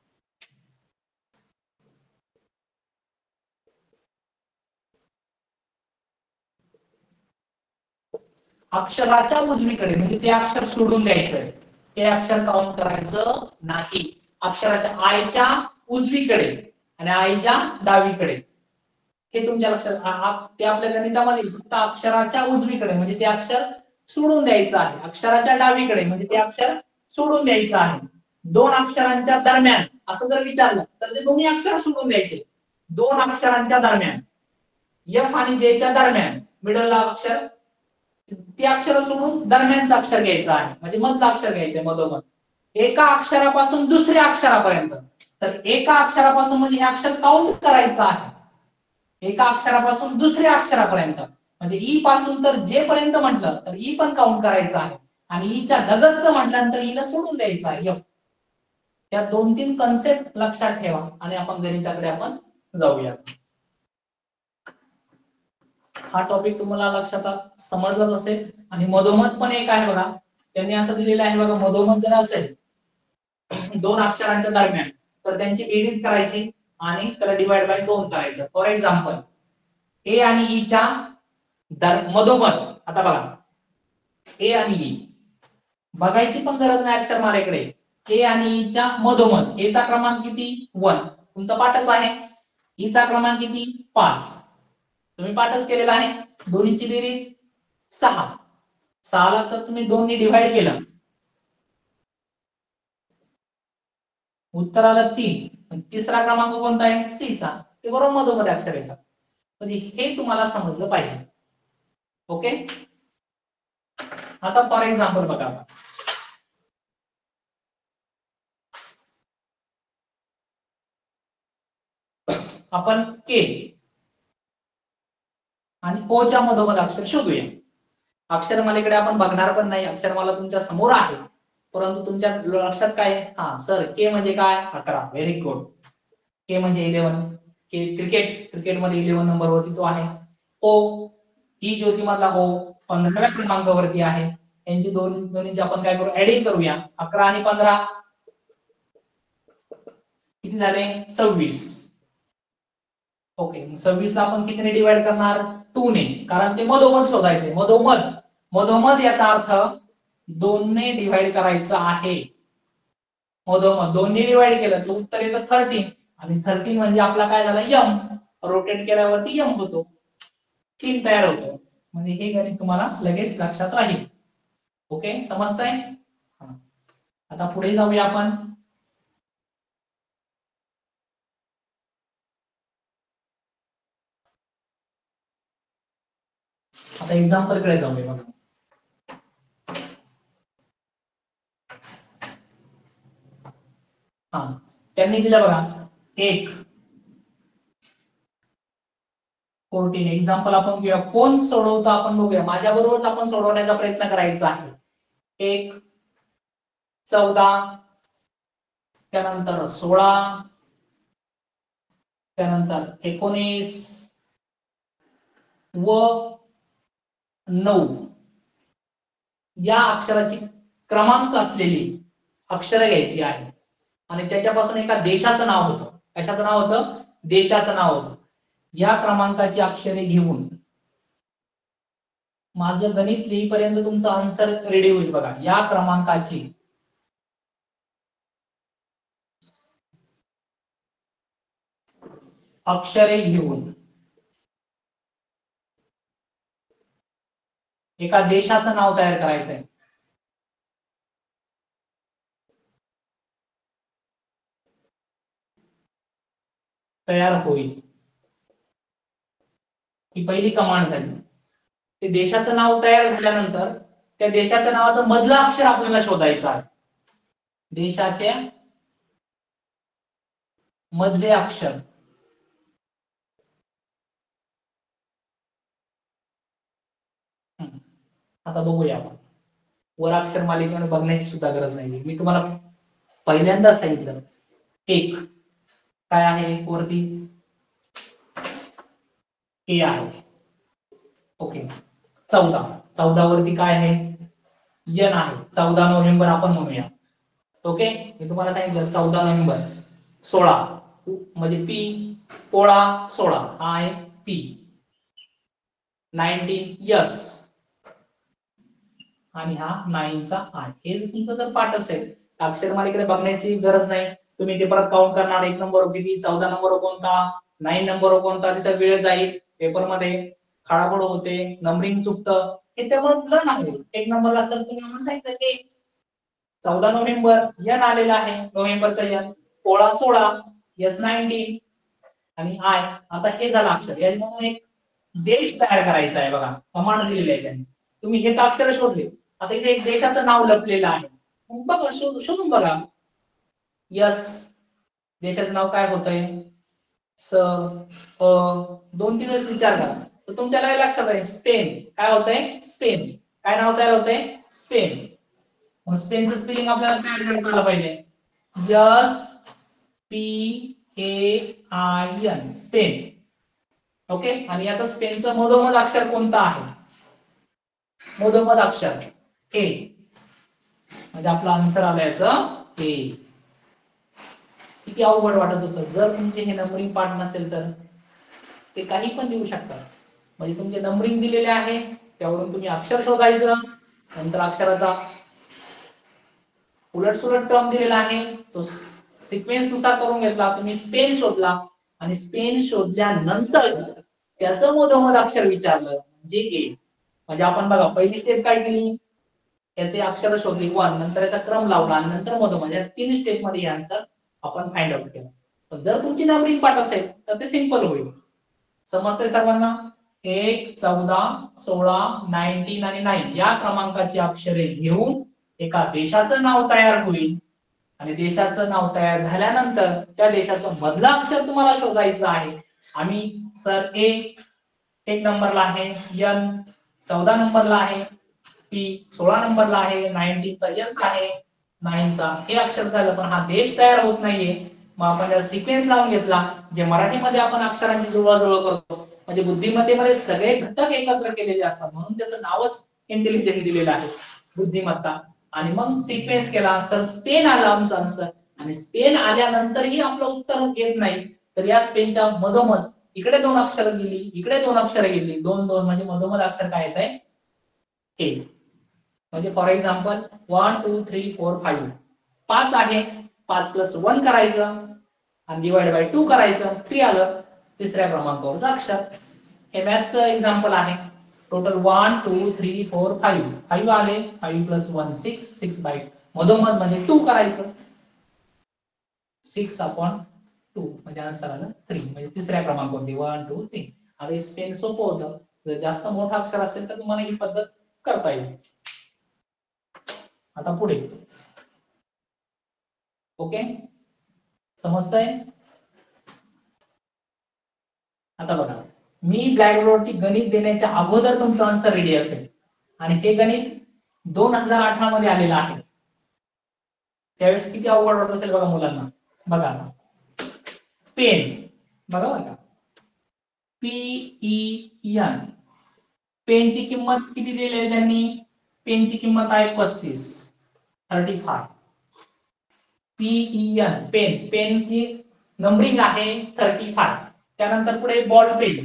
C: अक्षराच्या उजवीकडे म्हणजे ते अक्षर सोडून द्यायचंय, ते अक्षर काउंट करायचं नाही. अक्षराच्या आयच्या उजवीकडे आणि आयच्या डावीकडे, हे तुमच्या लक्षात. ते आपल्या गणितामध्ये फक्त अक्षराच्या उजवीकडे म्हणजे ते अक्षर सोडून द्यायचं आहे, अक्षराच्या डावीकडे म्हणजे ते अक्षर सोडून द्यायचं आहे. दोन अक्षरांच्या दरम्यान असं जर विचारलं तर ते दोन्ही अक्षर सोडून द्यायचे. दोन अक्षरांच्या दरम्यान, एफ आणि जे च्या दरम्यान, मिडल अक्षर, ते अक्षर सोडून दरम्यानचं अक्षर घ्यायचं आहे, म्हणजे मधलं अक्षर घ्यायचंय मधोमध. एका अक्षरापासून दुसऱ्या अक्षरापर्यंत, तर एका अक्षरापासून म्हणजे हे अक्षर काउंट करायचं आहे, एका अक्षरापासून दुसऱ्या अक्षरापर्यंत. म्हणजे ई पासून तर जे पर्यंत म्हटलं तर ई पण काउंट करायचं आहे, आणि ईच्या लगतचं म्हटल्यानंतर ईला सोडून द्यायचं आहे, एफ. या दोन तीन कन्सेप्ट लक्षात ठेवा आणि आपण गणिताकडे आपण जाऊया. हा टॉपिक तुम्हाला लक्षात समजलाच असेल. आणि मधोमध पण एक आहे बघा, त्यांनी असं दिलेलं आहे बघा, मधोमध जर असेल दोन अक्षरांच्या दरम्यान तर त्यांची बेरीज करायची आणि त्याला डिवाइड बाय दोन करायचं. फॉर एक्झाम्पल ए आणि ई च्या तर मधोमध आता बघा ए आणि ई बघायची पण गरज नाही अक्षरमालेकडे. ए आणि ई च्या मधोमध ए चा क्रमांक किती वन, तुमचा पाठच आहे. ई चा क्रमांक किती पाच, तुम्ही पाठच केलेला आहे. दोन्हीची बेरीज सहा, सहाला जर तुम्ही दोन ने डिवाइड केलं उत्तर आलं तीन. तिसरा क्रमांक कोणता आहे सी चा, ते बरोबर मधोमध अक्षर येतात. म्हणजे हे तुम्हाला समजलं पाहिजे. ओके. आता फॉर एक्झाम्पल बघा, आपण के आणि ओ च्या मधोमध अक्षर शोधूया. अक्षरमालेकडे आपण बघणार पण नाही, अक्षरमाला तुमच्या समोर आहे, परंतु तुमच्या लक्षात काय आहे, हा सर के म्हणजे काय अकरा, व्हेरी गुड. के म्हणजे इलेव्हन, के क्रिकेट, क्रिकेट मध्ये इलेव्हन नंबर वरती तो आहे. ओ ही ज्योती मधला ओ पंधराव्या क्रमांकावरती आहे. यांची दोन दोन्हीची आपण काय करू ऍडिंग करूया. अकरा आणि पंधरा किती झाले सव्वीस. ओके, सव्वीस ला आपण कितीने डिवाइड करणार टू ने, कारण ते मधोमध शोधायचे. मधोमध, मधोमध याचा अर्थ दोन ने डिवाइड करायचं आहे. मधोमध दोन ने डिवाइड केलं तर उत्तर येतं थर्टीन, आणि थर्टीन म्हणजे आपला काय झाला यम, रोटेट केल्यावरती यम होतो, तीन तयार होतो. म्हणजे हे गणित तुम्हाला लगेच लक्षात राहील. ओके, समजतंय. आता पुढे जाऊया आपण. आता एक्झाम्पल कडे जाऊया बघा. हा त्यांनी दिलं बघा एक फोर्टीन. एक्झाम्पल आपण घेऊया, कोण सोडवतो आपण बघूया. माझ्या बरोबरच आपण सोडवण्याचा प्रयत्न करायचा आहे. एक चौदा, त्यानंतर सोळा, त्यानंतर एकोणीस व नऊ या अक्षराची क्रमांक असलेली अक्षर घ्यायची आहे, आणि त्याच्यापासून एका देशाचं नाव होतं. कशाचं नाव होतं देशाचं नाव होतं. या क्रमांकाची अक्षरे घेऊन माझं गणित लिहीपर्यंत तुमचं आन्सर रेडी होईल. बघा, या क्रमांकाची अक्षरे घेऊन एका देशाचं नाव तयार करायचंय. तयार होईल, ही पहिली कमांड झाली. ते देशाचं नाव तयार झाल्यानंतर त्या देशाच्या नावाचं मधलं अक्षर आपल्याला शोधायचं आहे. देशाचे मधले अक्षर आता बघूया आपण. वर अक्षर मालिकेमध्ये बघण्याची सुद्धा गरज नाही, मी तुम्हाला पहिल्यांदा सांगितलं. एक काय आहे वरती ए आहे. ओके, चौदा, चौदा वरती काय आहे यन आहे. चौदा नोव्हेंबर आपण म्हणूया. ओके, मी तुम्हाला सांगितलं चौदा नोव्हेंबर. सोळा म्हणजे पी, पोळा सोळा हा आहे पी. नाईन्टीन यस, आणि हा नाईनचा आय. हे जर तुमचं जर पाठ असेल अक्षरमालेकडे बघण्याची गरज नाही. तुम्ही ते परत काउंट करणार, एक नंबर किती, चौदा नंबर कोणता, नाईन नंबर कोणता, तिथं वेळ जाईल, पेपरमध्ये खाडाखोड होते, नंबरिंग चुकतं, हे त्यामुळे आहे. एक नंबरला सर तुम्ही म्हणून सांगितलं की चौदा नोव्हेंबर यन आलेला आहे, नोव्हेंबरचा यन, पोळा सोळा, यस नाईन्टीन, आणि आय. आता हे झालं अक्षर. याच्यामधून एक देश तयार करायचा आहे. बघा, कमांड दिलेली आहे त्यांनी. तुम्ही हे अक्षर शोधले, आता इथे एक देशाचं नाव लपलेलं आहे. बघा, शोधून बघा. यस, देशाचं नाव काय होतंय स अ दोन तीन वेळेस विचार करा तर तुमच्या लक्षात आहे स्पेन. काय होतंय स्पेन, काय नाव तयार होतंय स्पेन. मग स्पेनचं स्पेलिंग आपल्याला काय करायला पाहिजे, S P A I N, Spain. Okay, आणि याचं स्पेनचं मधोमध अक्षर कोणतं आहे, मधोमध अक्षर ए, म्हणजे आपला आन्सर आला याचं ए. किती अवघड वाटत होतं. जर तुमचे हे नंबरिंग पार्ट नसेल तर ते काही पण देऊ शकतात. म्हणजे तुमचे नंबरिंग दिलेले आहे, त्यावरून तुम्ही अक्षर शोधायचं. नंतर अक्षराचा उलट सुलट टर्म दिलेला आहे, तो सिक्वेन्स नुसार करून घेतला. तुम्ही स्पेन शोधला आणि स्पेन शोधल्यानंतर त्याचं मधोमध अक्षर विचारलं जे ए. म्हणजे आपण बघा पहिली स्टेप काय केली, याचे अक्षर शोधली वन, नंतर याचा क्रम लावला आणि नंतर मधोमध, या तीन स्टेप मध्ये आन्सर आपण फाइंड आउट केला. पण जर तुमची नंबरिंग पाठ असेल तर ते सिंपल होईल. समजतंय सर्वांना? एक, चौदा, सोळा, नाईन्टीन आणि नाईन या क्रमांकाची अक्षरे घेऊन एका देशाचं नाव तयार होईल आणि देशाचं नाव तयार झाल्यानंतर त्या देशाचं मधलं अक्षर तुम्हाला शोधायचं आहे. आम्ही सर ए एक नंबरला आहे, एन चौदा नंबरला आहे, पी सोळा नंबरला आहे, नाईन्टीन चा एस आहे, नाईन चा हे अक्षर झालं, पण हा देश तयार होत नाहीये. मग आपण त्याला सिक्वेन्स लावून घेतला, जे मराठीमध्ये आपण अक्षरांची जुळवाजुळव करतो. म्हणजे बुद्धिमत्तेमध्ये सगळे घटक एकत्र केलेले असतात, म्हणून त्याचं नावच इंटेलिजंट दिलेलं आहे, बुद्धिमत्ता. आणि मग सिक्वेन्स केला, सर स्पेन आला आमचा आन्सर. आणि स्पेन आल्यानंतरही आपलं उत्तर येत नाही, तर या स्पेनच्या मधोमध इकडे दोन अक्षर गेली, इकडे दोन अक्षर गेली, दोन दोन म्हणजे मधोमध अक्षर काय येत आहे ए. म्हणजे for example one two three four five, पाच आहे, पाच प्लस वन करायचं आणि डिवाइड बाय टू करायचं, थ्री आलं, तिसऱ्या क्रमांकावरचं अक्षर. हे मॅथचं एक्झाम्पल आहे. Total one two three four five, five आले, five plus one six, six by मधोमध म्हणजे टू करायचं, सिक्स अपॉन टू म्हणजे आन्सर आलं थ्री. म्हणजे तिसऱ्या क्रमांकावरती वन टू थ्री. आता हे स्पेन सोपं होतं, जर जास्त मोठा अक्षर असेल तर तुम्हाला ही पद्धत करता येईल. आता पुढे ओके, समजतंय? आता बघा, मी ब्लॅकबोर्डवरती गणित देण्याच्या अगोदर तुमचा आन्सर रेडी असेल आणि हे गणित दोन हजार अठरा मध्ये आलेलं आहे. त्यावेळेस किती अवघड वाटत असेल बघा मुलांना. बघा पेन, बघा बघा पी एन, पेनची किंमत किती दिली आहे त्यांनी? पेनची किंमत आहे पस्तीस, थर्टी फाय. पीईएन पेन, पेनची नंबरिंग आहे थर्टी फाय. त्यानंतर पुढे बॉल पेन,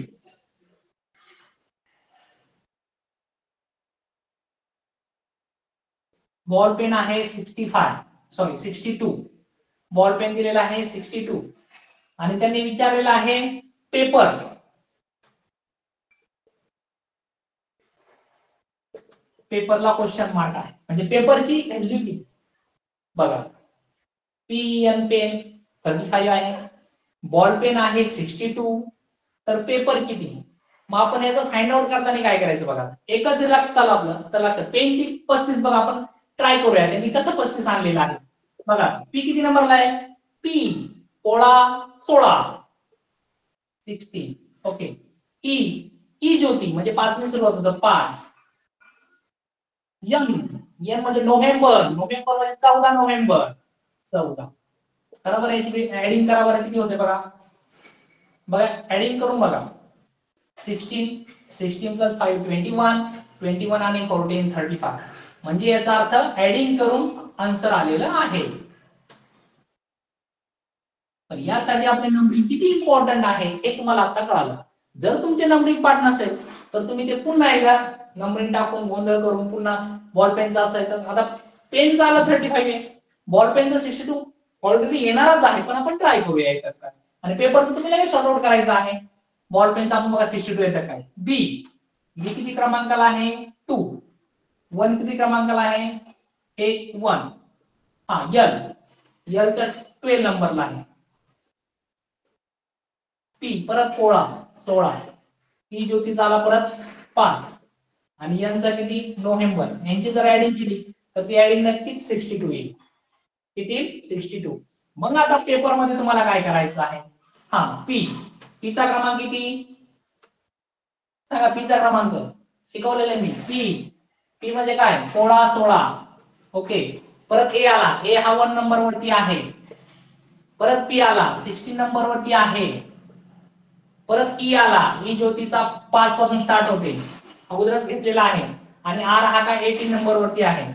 C: बॉल पेन आहे sixty five, sorry sixty two. Ball pen दिलेला आहे सिक्स्टी टू आणि त्यांनी विचारलेला आहे पेपर. पेपरला क्वेश्चन मार्क आहे, म्हणजे पेपरची व्हॅल्यू किती बघा. पीएन पेन थर्टी फाय आहे, बॉल पेन आहे सिक्स्टी टू, तर पेपर किती? मग आपण याचं फाइंड आउट करताना काय करायचं बघा. एकच जर लक्षात आलं आपलं तर लक्षात, पेनची पस्तीस बघा, आपण ट्राय करूया त्यांनी कसं पस्तीस आणलेलं आहे. बघा पी किती नंबरला आहे? पी पोळा सोळा, sixty. Okay. E E Jyoti म्हणजे पाच ने सुरुवात होतं, पाच. एम एम म्हणजे नोव्हेंबर, नोव्हेंबर म्हणजे चौदा नोव्हेंबर, चौदा. बरोबर. याची ऍडिंग करा बरं, किती होते बघा. बघा ऍडिंग करून बघा, sixteen, sixteen plus five twenty one, twenty one आणि फोर्टीन थर्टी फाय. म्हणजे याचा अर्थ ऍडिंग करून आन्सर आलेलं आहे. पण यासाठी आपले नंबरिंग किती इम्पॉर्टंट आहे हे तुम्हाला आता कळालं. जर तुमचे नंबरिंग पाठ नसेल तर तुम्ही ते पुन्हा एकदा नंबरिंग टाकून गोंधळ करून पुन्हा बॉल पेनचा असेल तर, आता पेनचा आला थर्टी फाईव्ह आहे, बॉल पेनचा सिक्स्टी टू ऑलरेडी येणारच आहे, पण आपण ट्राय करूया येतात काय. आणि पेपरचं तुम्ही लगेच सॉर्ट आउट करायचं आहे. बॉल पेनचा आपण बघा सिक्स्टी टू येतं काय. बी बी किती क्रमांकाला आहे? टू. वन किती क्रमांकाला आहे? एक, वन. हा एल एलचा ट्वेल्व नंबरला आहे. पी परत पोळा सोळा, ई ज्योतीचा आला परत पाच आणि यांचा किती? नोव्हेंबर. यांची जर ऍडिंग केली तर ती ऍडिंग नक्कीच सिक्स्टी टू येईल. किती? Sixty two. मग आता पेपर मध्ये तुम्हाला काय करायचं आहे? हा पी, पीचा क्रमांक किती सांगा? पीचा क्रमांक शिकवलेला मी. पी पी म्हणजे काय? सोळा सोळा. ओके. परत ए आला, ए हा वन नंबर वरती आहे. परत पी आला, सिक्स्टीन नंबर वरती आहे. परत ई आला, ई ज्योतीचा पाच पासून स्टार्ट होते, अगोदरच घेतलेला आहे. आणि आर हा काय एटीन नंबर वरती आहे.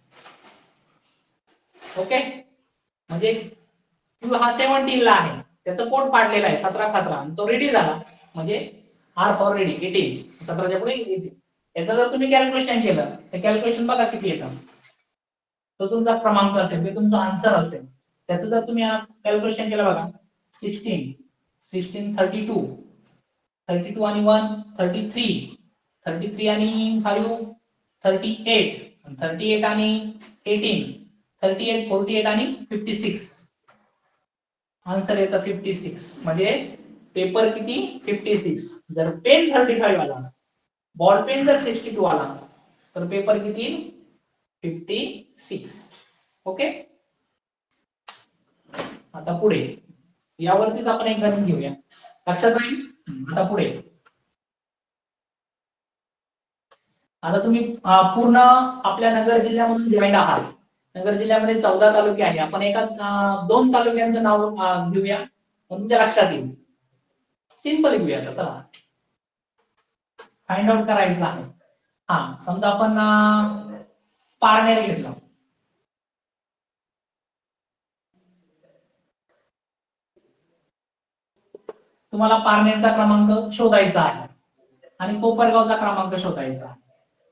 C: ओके. म्हणजे क्यू हा सेव्हन्टीन ला आहे, त्याचं कोड पाडलेला आहे सतरा खतरा, तो रेडी झाला. म्हणजे आर फॉर रेडी अठरा, सतराच्या पुढे अठरा. याचं जर तुम्ही कॅल्क्युलेशन केलं तर कॅल्क्युलेशन बघा किती येतं. तो तुमचा क्रमांक असेल, ते तुमचा आन्सर असेल. त्याचं जर तुम्ही कॅल्क्युलेशन केलं बघा, sixteen sixteen thirty two thirty two आणि one thirty three thirty three आणि five thirty eight thirty eight आणि eighteen thirty eight forty eight आणि फिफ्टी सिक्स. आन्सर येतं फिफ्टी सिक्स. म्हणजे पेपर किती फिफ्टी सिक्स. जर पेन थर्टी फाईव्ह आला, बॉल पेन जर सिक्स्टी टू आला, तर पेपर किती फिफ्टी सिक्स. ओके. आता पुढे यावरतीच आपण एक गणित घेऊया, लक्षात राहील. आता पुढे, आता तुम्ही पूर्ण आपल्या नगर जिल्ह्यामधून जॉईन आहात. नगर जिल्ह्यामध्ये चौदा तालुके आहे. आपण एका दोन तालुक्यांचं नाव घेऊया, तुमच्या लक्षात येईल. सिंपल घेऊया. आता चला फाइंड आउट करायचं आहे. हा, समजा आपण पारनेर घेतलं. तुम्हाला पारनेरचा क्रमांक शोधायचा आहे आणि कोपरगावचा क्रमांक शोधायचा आहे.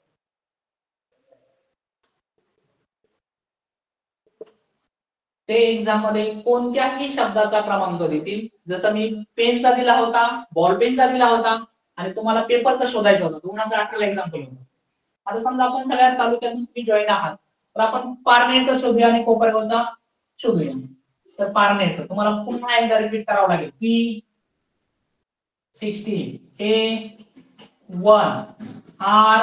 C: ते एक्झाम मध्ये कोणत्याही शब्दाचा क्रमांक देतील. जसं मी पेनचा दिला होता, बॉल पेनचा दिला होता आणि तुम्हाला पेपरचा शोधायचा होता. दोन हजार अठरा ला एक्झाम्पल होतं. आता समजा आपण सगळ्या तालुक्यातून तुम्ही जॉईन आहात, तर आपण पारनेरचा शोधूया आणि कोपरगावचा शोधूया. तर पारनेरचं तुम्हाला पुन्हा एकदा रिपीट करावं लागेल. P sixteen A one R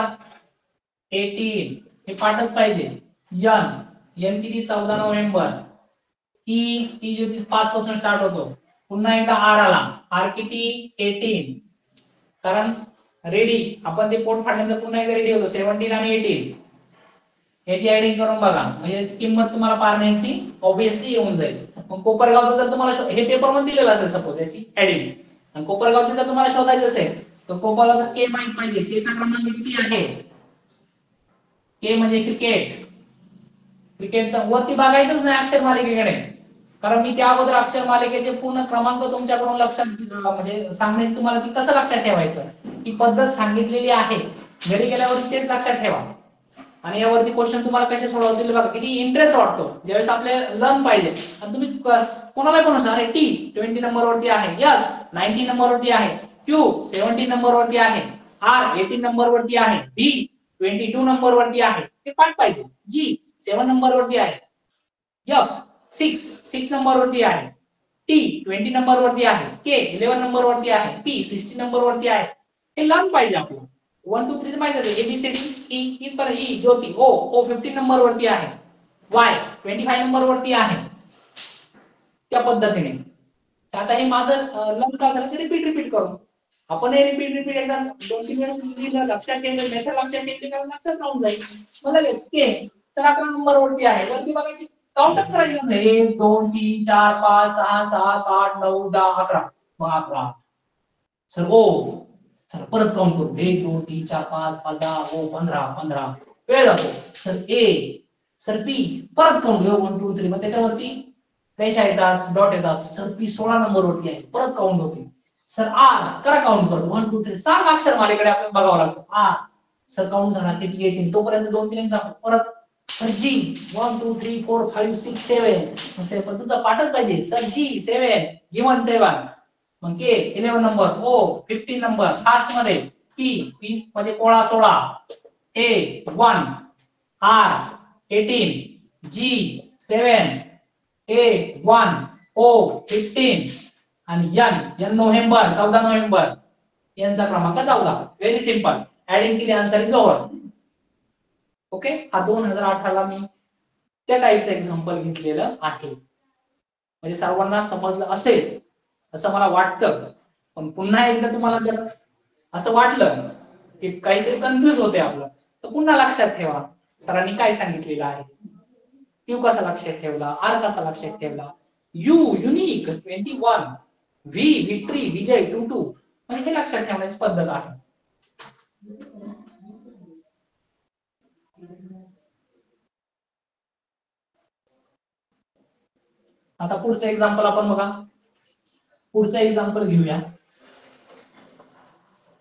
C: eighteen हे पाठच पाहिजे. एन एन किती चौदा नोव्हेंबर. ई ई जो पाच पासून स्टार्ट होतो. पुन्हा एकदा आर आला, आर किती एटीन. कारण रेडी आपण ते पोट फाडल्यानंतर पुन्हा एकदा रेडी होतो सेव्हन्टीन आणि एटीन. याची ऍडिंग करून बघा, म्हणजे किंमत तुम्हाला पारनेरची ऑब्विसली येऊन जाईल. मग कोपरगावचं जर तुम्हाला हे पेपर मध्ये दिलेलं असेल सपोज याची ऍडिंग, आणि कोपरगावचं जर तुम्हाला शोधायचं असेल तर कोपरगावचा के माहित पाहिजे. के चा क्रमांक किती आहे. के म्हणजे क्रिकेट. क्रिकेटचा वरती बघायचंच नाही अक्षर मालिकेकडे, कारण मी त्या अगोदर अक्षर मालिकेचे पूर्ण क्रमांक तुमच्याकडून लक्षात म्हणजे सांगण्याची तुम्हाला ती कसं लक्षात ठेवायचं ही पद्धत सांगितलेली आहे. घरी गेल्यावर तेच लक्षात ठेवा. आणि यावरती क्वेश्चन तुम्हाला कसे सोडवतील बघा, किती इंटरेस्ट वाटतो ज्यावेळेस आपल्याला लर्न पाहिजे. आणि तुम्ही कोणाला पण अरे टी ट्वेंटी नंबर वरती आहे, यस नाईन्टी नंबर वरती आहे, क्यू सेव्हन्टी नंबर वरती आहे, आर एटीन नंबर वरती आहे, डी ट्वेंटी टू नंबर वरती आहे, हे पाठ पाहिजे. जी सेवन नंबर वरती आहे, एफ सिक्स सिक्स नंबर वरती आहे, टी ट्वेंटी नंबर वरती आहे, के इलेवन नंबर वरती आहे, पी सिक्स्टी नंबर वरती आहे. हे लर्न पाहिजे आपल्याला. वन टू थ्री माहिती आहे, एबीसीडी ई ई पर E Jyoti O O fifteen number वरती आहे, वाय ट्वेंटी फाईव्ह नंबर वरती आहे. त्या पद्धतीने आता हे माझं लर्न का झालं ते रिपीट रिपीट करू. आपण हे रिपीट रिपीट एकदा दोन तीन वेळेस लिहिलं, लक्षात ठेवलं, मेथड लक्षात ठेवली का लक्षात राहून जाईल. मला लगेच के तर अकरा नंबर वरती आहे, वरती बघायची काउंटच करायचं नाही. एक दोन तीन चार पाच सहा सात आठ नऊ दहा अकरा, मग अकरा सर ओ सर परत काउंट करू. एक दोन तीन चार पाच पाच दहा ओ पंधरा पंधरा वेळ जातो. सर ए सर पी परत काउंट करू. One two three. मग त्याच्यावरती रेषा येतात, डॉट येतात. सर पी सोळा नंबर वरती आहे, परत काउंट होते. सर आर करा काउंट करतो. वन टू थ्री सात अक्षर मालेकडे आपल्याला बघावं लागतं. आर सर काउंट झाला किती एटीन, तोपर्यंत दोन तीन एक्झाम. परत sir G one two three four five six seven, पण तुझा पाठच पाहिजे. Sir G seven given seven. मग K eleven number, O fifteen number fast मध्ये, पी पी म्हणजे पोळा सोळा, A one, R eighteen, G seven, A one, O fifteen आणि एन एन नोव्हेंबर चौदा नोव्हेंबर. यांचा क्रमांक चौदा. Very simple. ऍडिंग केली आन्सर इज ओव्हर. ओके. हा दोन हजार अठरा ला मी त्या टाईपचं एक्झाम्पल घेतलेलं आहे. म्हणजे सर्वांना समजलं असेल असं मला वाटतं. पण पुन्हा एकदा तुम्हाला जर असं वाटलं की काहीतरी कन्फ्युज होते आपलं, तर पुन्हा लक्षात ठेवा सरांनी काय सांगितलेलं आहे. क्यू कसा लक्षात ठेवला, आर कसा लक्षात ठेवला, U unique twenty one, V victory विजय टू टू, म्हणजे हे लक्षात ठेवण्याची पद्धत आहे. आता पुढचं एक्झाम्पल आपण बघा. पुढचं एक्झाम्पल घेऊया.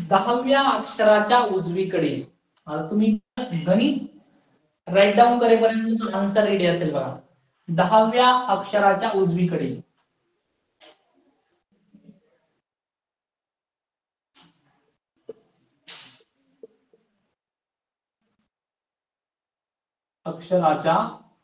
C: दहाव्या अक्षराच्या उजवीकडे. आता तुम्ही गणित राईट डाऊन करेपर्यंत तुमचा आन्सर रेडी असेल बघा. दहाव्या अक्षराच्या उजवीकडे. अक्षराच्या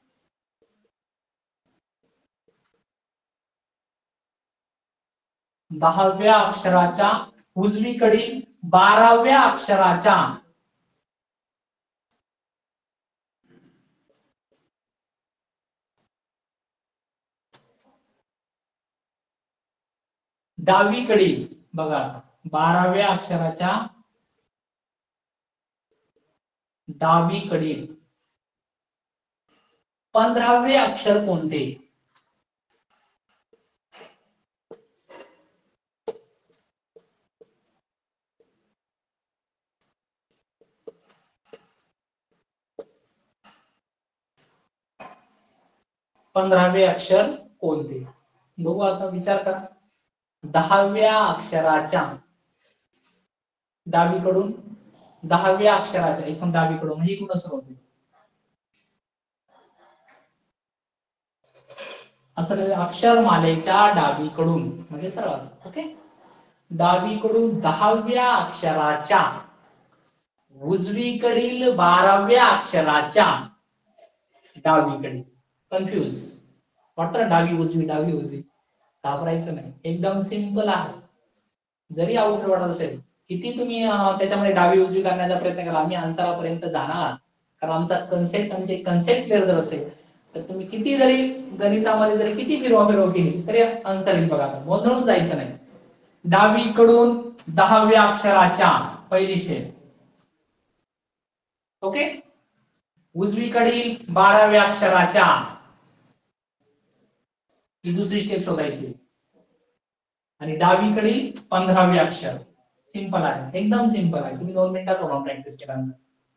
C: दहाव्या अक्षराच्या उजवीकडील बाराव्या अक्षराच्या डावीकडील. बघा बाराव्या अक्षराच्या डावीकडील पंधरावे अक्षर कोणते? पंधरावे अक्षर कोणते? बघू आता विचार करा. दहाव्या अक्षराच्या डावीकडून दहाव्या अक्षराच्या इथून डावीकडून ही कुठं सुरू होते? असं अक्षरमालेच्या डावीकडून म्हणजे सरळ असं. ओके, डावीकडून दहाव्या अक्षराच्या उजवीकडील बाराव्या अक्षराच्या डावीकडे. कन्फ्यूज वाटतं डावी उजवी डावी उजवी, घाबरायचं नाही, एकदम सिंपल आहे. जरी अवघड वाटत असेल, किती तुम्ही त्याच्यामध्ये डावी उजवी करण्याचा प्रयत्न करा, आम्ही आन्सरापर्यंत जाणार. कारण आमचा कन्सेप्ट आमचे कन्सेप्ट क्लिअर जर असेल तर तुम्ही किती जरी गणितामध्ये जरी किती फिरवा फिरवा केली तरी आन्सर येईल बघा. गोंधळून जायचं नाही. डावीकडून दहाव्या अक्षराच्या पहिली स्टेप. ओके, उजवीकडील बाराव्या अक्षराच्या ही दुसरी स्टेप शोधायची आणि डावीकडील पंधरावे अक्षर. सिंपल आहे, एकदम सिंपल आहे. तुम्ही दोन मिनिटात सोडवून प्रॅक्टिस केल्यानंतर.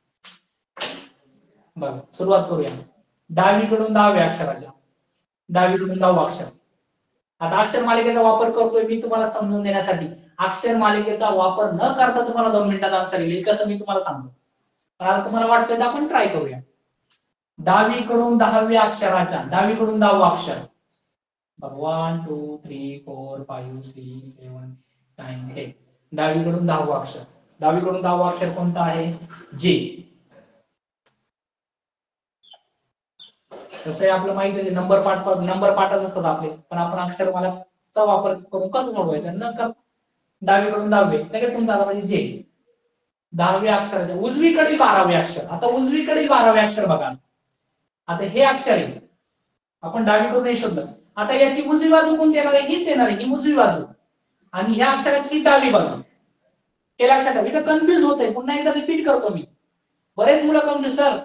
C: बघा सुरुवात करूया. डावीकडून दहाव्या अक्षराच्या डावीकडून दहावा अक्षर. आता अक्षर मालिकेचा वापर करतोय मी तुम्हाला समजून देण्यासाठी. अक्षर मालिकेचा वापर न करता तुम्हाला दोन मिनिटात आन्सर येईल कसं मी तुम्हाला सांगतो. पण आता तुम्हाला वाटतंय तर आपण ट्राय करूया. डावीकडून दहाव्या अक्षराच्या डावीकडून दहावा अक्षर. One two three four five six seven nine eight. डावीकडून दहावा अक्षर. डावीकडून दहावा अक्षर कोणता आहे? जे. तसं आपलं माहिती आहे नंबर पाठ नंबर पाठच असतात आपले, पण आपण अक्षरमालाचा वापर करून कसं सोडवायचा न डावीकडून दहावे लगेच तुमचा आला पाहिजे जे. दहाव्या अक्षराच्या उजवीकडील बारावे अक्षर. आता उजवीकडील बारावे अक्षर बघा. आता हे अक्षर आहे, आपण डावीकडून नाही शोधलं. आता याची उजवी बाजू कोणती येणार आहे? हीच येणार आहे, ही उजवी बाजू. आणि ह्या अक्षराची ही डावी बाजू. हे लक्षात ठेवा. इथं कन्फ्युज होतंय, पुन्हा एकदा रिपीट करतो मी. बरेच मुलं कन्फ्युज सर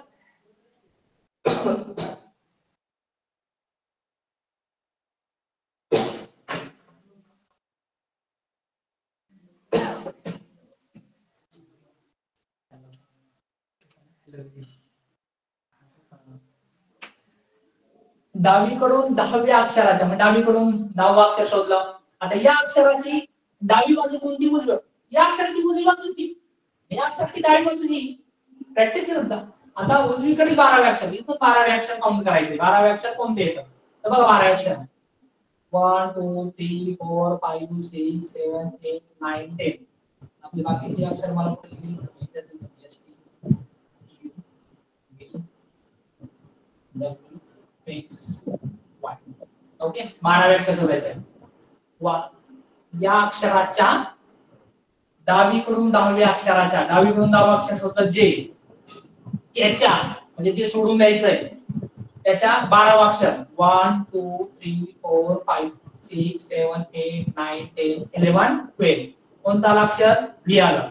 C: डावीकडून दहाव्या अक्षराच्या म्हणजे डावीकडून दहावा अक्षर शोधलं. आता या अक्षराची डावी बाजू कोणती? उजवी. या अक्षराची उजवी बाजू की या अक्षराची डावी बाजू ही प्रॅक्टिस करता. आता उजवीकडे बारावे अक्षर, इथून बारावे अक्षर काउंट करायचे. बारावे अक्षर कोणते येतं तर बघा बारावे अक्षर one two three four five six seven eight nine ten. आपले बाकीचे अक्षर मला कुठे ओके, बाराव्या अक्षर शोधायचं आहे. या अक्षराच्या डावीकडून दहाव्या अक्षराच्या डावीकडून दहावा अक्षर शोधलं जे. त्याच्या म्हणजे ते सोडून द्यायचंय. त्याच्या बारावा अक्षर one two three four five six seven eight nine ten eleven twelve. कोणता अक्षर? व्ही आलं.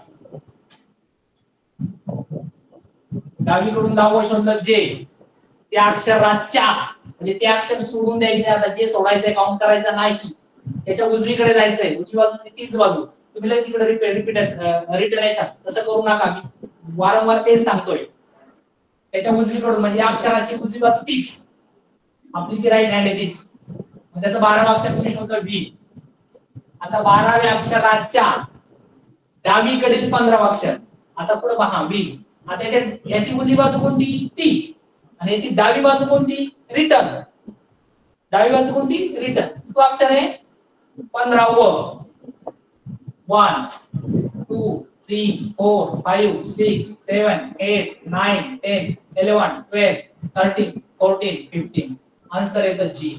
C: डावीकडून दहावं शोधलं जे. त्या अक्षराच्या म्हणजे ते अक्षर सोडून द्यायचे. आता जे सोडायचंय काउंट करायचं नाही. त्याच्या उजवीकडे जायचंय. उजवी बाजू तीच बाजू. तुम्ही लगेच तिकडे रिपीट रिटर्नेशन तसं करू नका. मी वारंवार तेच सांगतोय. त्याच्या उजवीकडून म्हणजे या अक्षराची उजवी बाजू तीच आपली जी राईट हँड आहे तीच. त्याचं बारावं अक्षर तुम्ही शोधलं व्ही. आता बाराव्या अक्षराच्या डावीकडील पंधरावा अक्षर. आता पुढे पहा बी. आता याच्या याची उजवी बाजू कोणती? ती. आणि याची डावी बाजू कोणती? रिटर्न. डावी बाजू कोणती? रिटर्न. तो अक्षर आहे पंधरावं. One two three four five six seven eight nine ten eleven twelve thirteen fourteen fifteen. Answer येतं जी.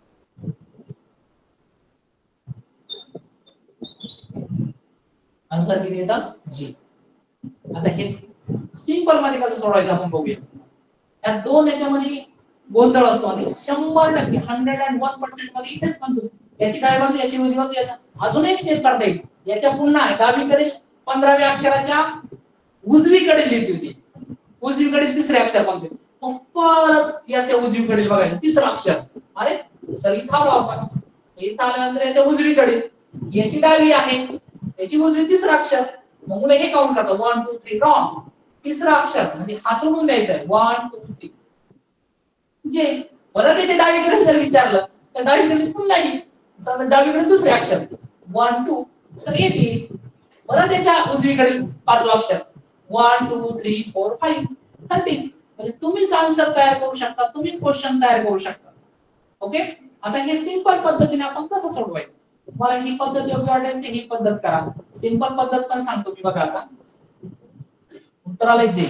C: आन्सर किती येतं? जी. आता हे सिंपल मध्ये कसं सोडवायचं आपण बघूया. या दोन याच्यामध्ये गोंधळ असतो आणि शंभर टक्के हंड्रेड अँड वन पर्सेंट मध्ये इथेच म्हणतो याची डावी बाजू याची उजवी बाजू याचा अजून एक स्टेप करता येईल. याच्या पुन्हा डावीकडील पंधराव्या अक्षराच्या उजवीकडे लिहितील ती. उजवीकडील तिसरे अक्षर कोणते? मग परत याच्या उजवीकडील बघायचं तिसरं अक्षर. अरे सर इथं आलो आपण. इथं आल्यानंतर याच्या उजवीकडील याची डावी आहे याची उजवी तिसरं अक्षर. मग मुलं हे काउंट करतात वन टू थ्री रॉंग. तिसरं अक्षर म्हणजे हा सोडून द्यायचा आहे वन टू थ्री. जे परत त्याच्या डावीकडे जर विचारलं तर डावीकडे पुन्हा येईल. समजा डावीकडे दुसरे अक्षर वन टू सर येईल. परत त्याच्या उजवीकडे पाचवं अक्षर one two three four five thirteen. म्हणजे तुम्हीच आन्सर तयार करू शकता. तुम्हीच क्वेश्चन तयार करू शकता. ओके. आता हे सिंपल पद्धतीने आपण कसं सोडवायचं. मला ही पद्धत योग्य वाटेल तर ही पद्धत करा. सिंपल पद्धत पण सांगतो मी बघा. आता उत्तराला जे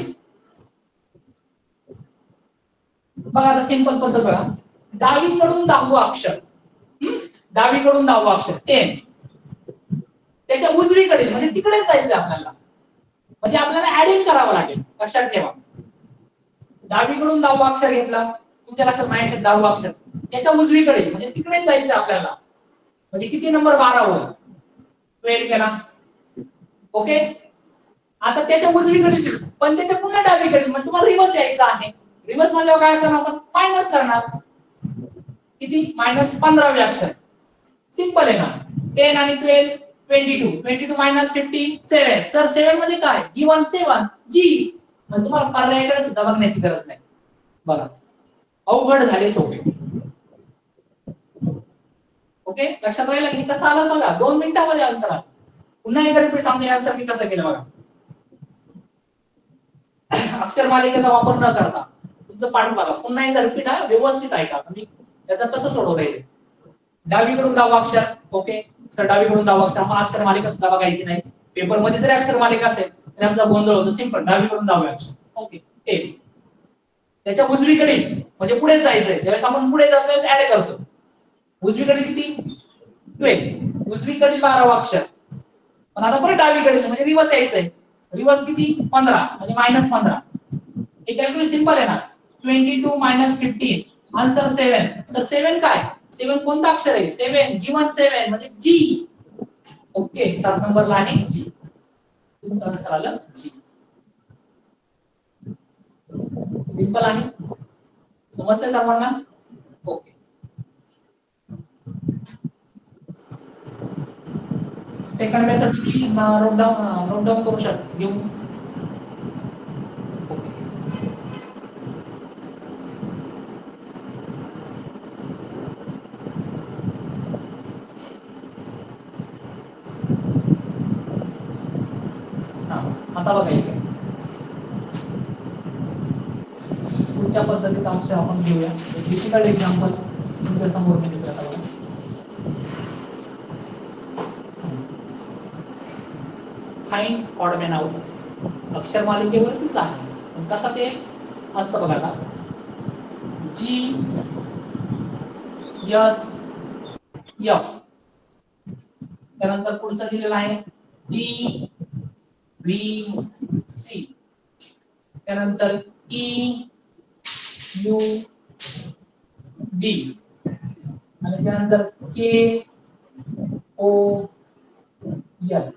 C: बघा. आता सिंपल पद्धत बघा. डावीकडून दहावं अक्षर. डावीकडून दहावं अक्षर टेन. त्याच्या उजवीकडे म्हणजे तिकडेच जायचं आपल्याला. म्हणजे आपल्याला ऍडिंग करावं लागेल. लक्षात ठेवा. डावीकडून दहावं अक्षर घेतलं तुमच्या लक्षात माइंडसेट दहावं अक्षर त्याच्या उजवीकडे म्हणजे तिकडेच जायचं आपल्याला. म्हणजे किती नंबर बारावं ट्वेल्व केला. ओके. आता त्याच्या उजवीकडे पण त्याच्या पुन्हा डावीकडे म्हणजे तुम्हाला रिवर्स यायचं आहे. रिवर्स म्हणजे काय करणार आपण? मायनस करणार. किती? मायनस पंधरावे अक्षर. सिंपल आहे ना. टेन आणि twelve twenty two. Twenty two minus fifteen seven. Sir seven म्हणजे काय? Given seven G. म्हणजे तुम्हाला पर्यायाकडे सुद्धा बघण्याची गरज नाही. बघा अवघड झाले सोपे. ओके. लक्षात राहिलं की कसं आलं बघा. दोन मिनिटांमध्ये आन्सर आला. पुन्हा एकदा रिपीट सांगते आन्सर मी कसं केलं बघा. अक्षर मालिकेचा वापर न करता तुमचं पाठ बघा. पुन्हा एकदा रिपीट आहे व्यवस्थित ऐका. मी त्याचं कसं सोडवलंय. डावीकडून दहावं अक्षर. ओके. सर डावीकडून दहावं अक्षर. आपण अक्षर मालिका सुद्धा बघायची नाही. पेपर मध्ये जरी अक्षर मालिका असेल तर आमचा गोंधळ होतो. सिंपल डावीकडून दहावे अक्षर. ओके. टेन. त्याच्या उजवीकडे म्हणजे पुढे जायचंय. ज्यावेळेस आपण पुढे जातो त्यावेळेस ऍड करतो. उजवीकडे किती? ट्वेल्व. उजवीकडे बारावा अक्षर. पण आता परत डावीकडे म्हणजे रिवर्स यायचंय. रिवर्स किती? पंधरा म्हणजे मायनस पंधरा. हे कॅल्क्युलेशन सिंपल आहे ना. Twenty two minus fifteen answer seven. Sir seven काय? सेवन कोणता अक्षर आहे? सेवन गिवन सेवन म्हणजे जी. ओके. सात नंबरला आहे जी. तुमचं आन्सर आलं जी. सिंपल आहे. समजतंय सर्वांना? ओके. सेकंड मेथड तुम्ही नोट डाऊन नोट डाऊन करू शकता. घेऊ. आता बघा इकडे पुढच्या पद्धतीचा अक्षर आपण घेऊया. डिफिकल्ट एक्झाम्पल तुमच्या समोर मी देतो. आता बघा फाइंड ऑड मॅन आउट. अक्षर मालिकेवरतीच आहे पण कसं ते असतं बघा. आता जी एस एफ त्यानंतर पुढचं दिलेलं आहे डी व्ही सी त्यानंतर ई यू डी आणि त्यानंतर के ओ एल.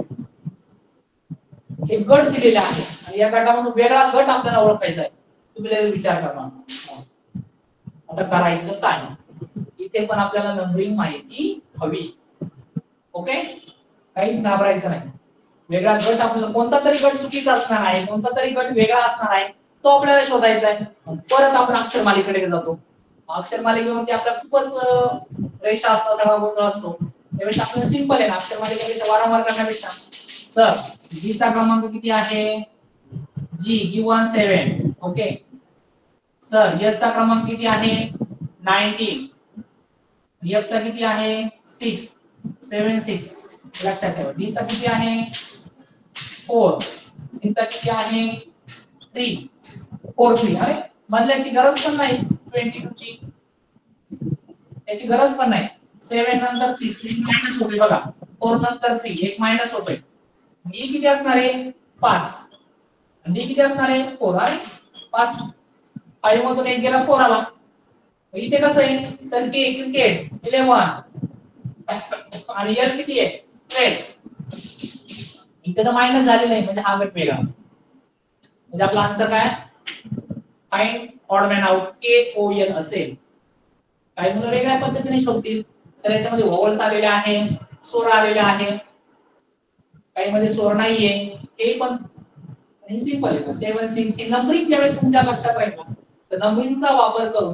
C: हे गट दिलेले आहे आणि या गटामधून वेगळा गट आपल्याला ओळखायचा आहे. तुम्ही विचार करा आता करायचं काय. इथे पण आपल्याला नंबरिंग माहिती हवी. ओके. काहीच घाबरायचं नाही. वेगळा गट आपल्याला कोणता तरी गट चुकीचा असणार आहे. कोणता तरी गट वेगळा असणार आहे. तो आपल्याला शोधायचा आहे. परत आपण अक्षर मालिकेकडे जातो. अक्षर मालिकेवरती आपल्या खूपच रेषा असतात. सगळा गोंधळ असतो. त्यावेळेस आपल्याला सिंपल आहे ना. अक्षर मालिकेपेक्षा वारंवार करण्यापेक्षा सर जी चा क्रमांक किती आहे? G given seven. Okay sir H चा क्रमांक किती आहे? नाइनटीन. एफ चा किती आहे? सिक्स. सेवन सिक्स लक्षात ठेवा. डी चा किती आहे? फोर. सी चा किती आहे? थ्री. Four three. अरे बदलायची गरज पण नाही बावीस ची. त्याची गरज पण नाही. सेवन नंतर सिक्स एक मायनस होते बघा. फोर नंतर थ्री एक मायनस होतोय. डी किती असणार आहे? पाच. डी किती असणार आहे? फोर. आहे पाच. पाच मधून एक गेला फोर आला. इथे कसं आहे? सर के क्रिकेट इलेवन आणि एल किती आहे? ट्वेल्व. इथे तर मायनस झालेलं आहे म्हणजे हा गट वेगळा. म्हणजे आपला आन्सर काय? Find odd man out K O L असेल. काही मुलं वेगळ्या पद्धतीने शोधतील. सर याच्यामध्ये व्हॉवल्स आलेले आहे, स्वर आलेले आहे. काही मध्ये स्वर नाहीये. हे पण हे सिंपल आहे. सेवन सिक्स ही नंबरिंग ज्यावेळेस तुमच्या लक्षात राहील ना तर नंबरिंगचा वापर करून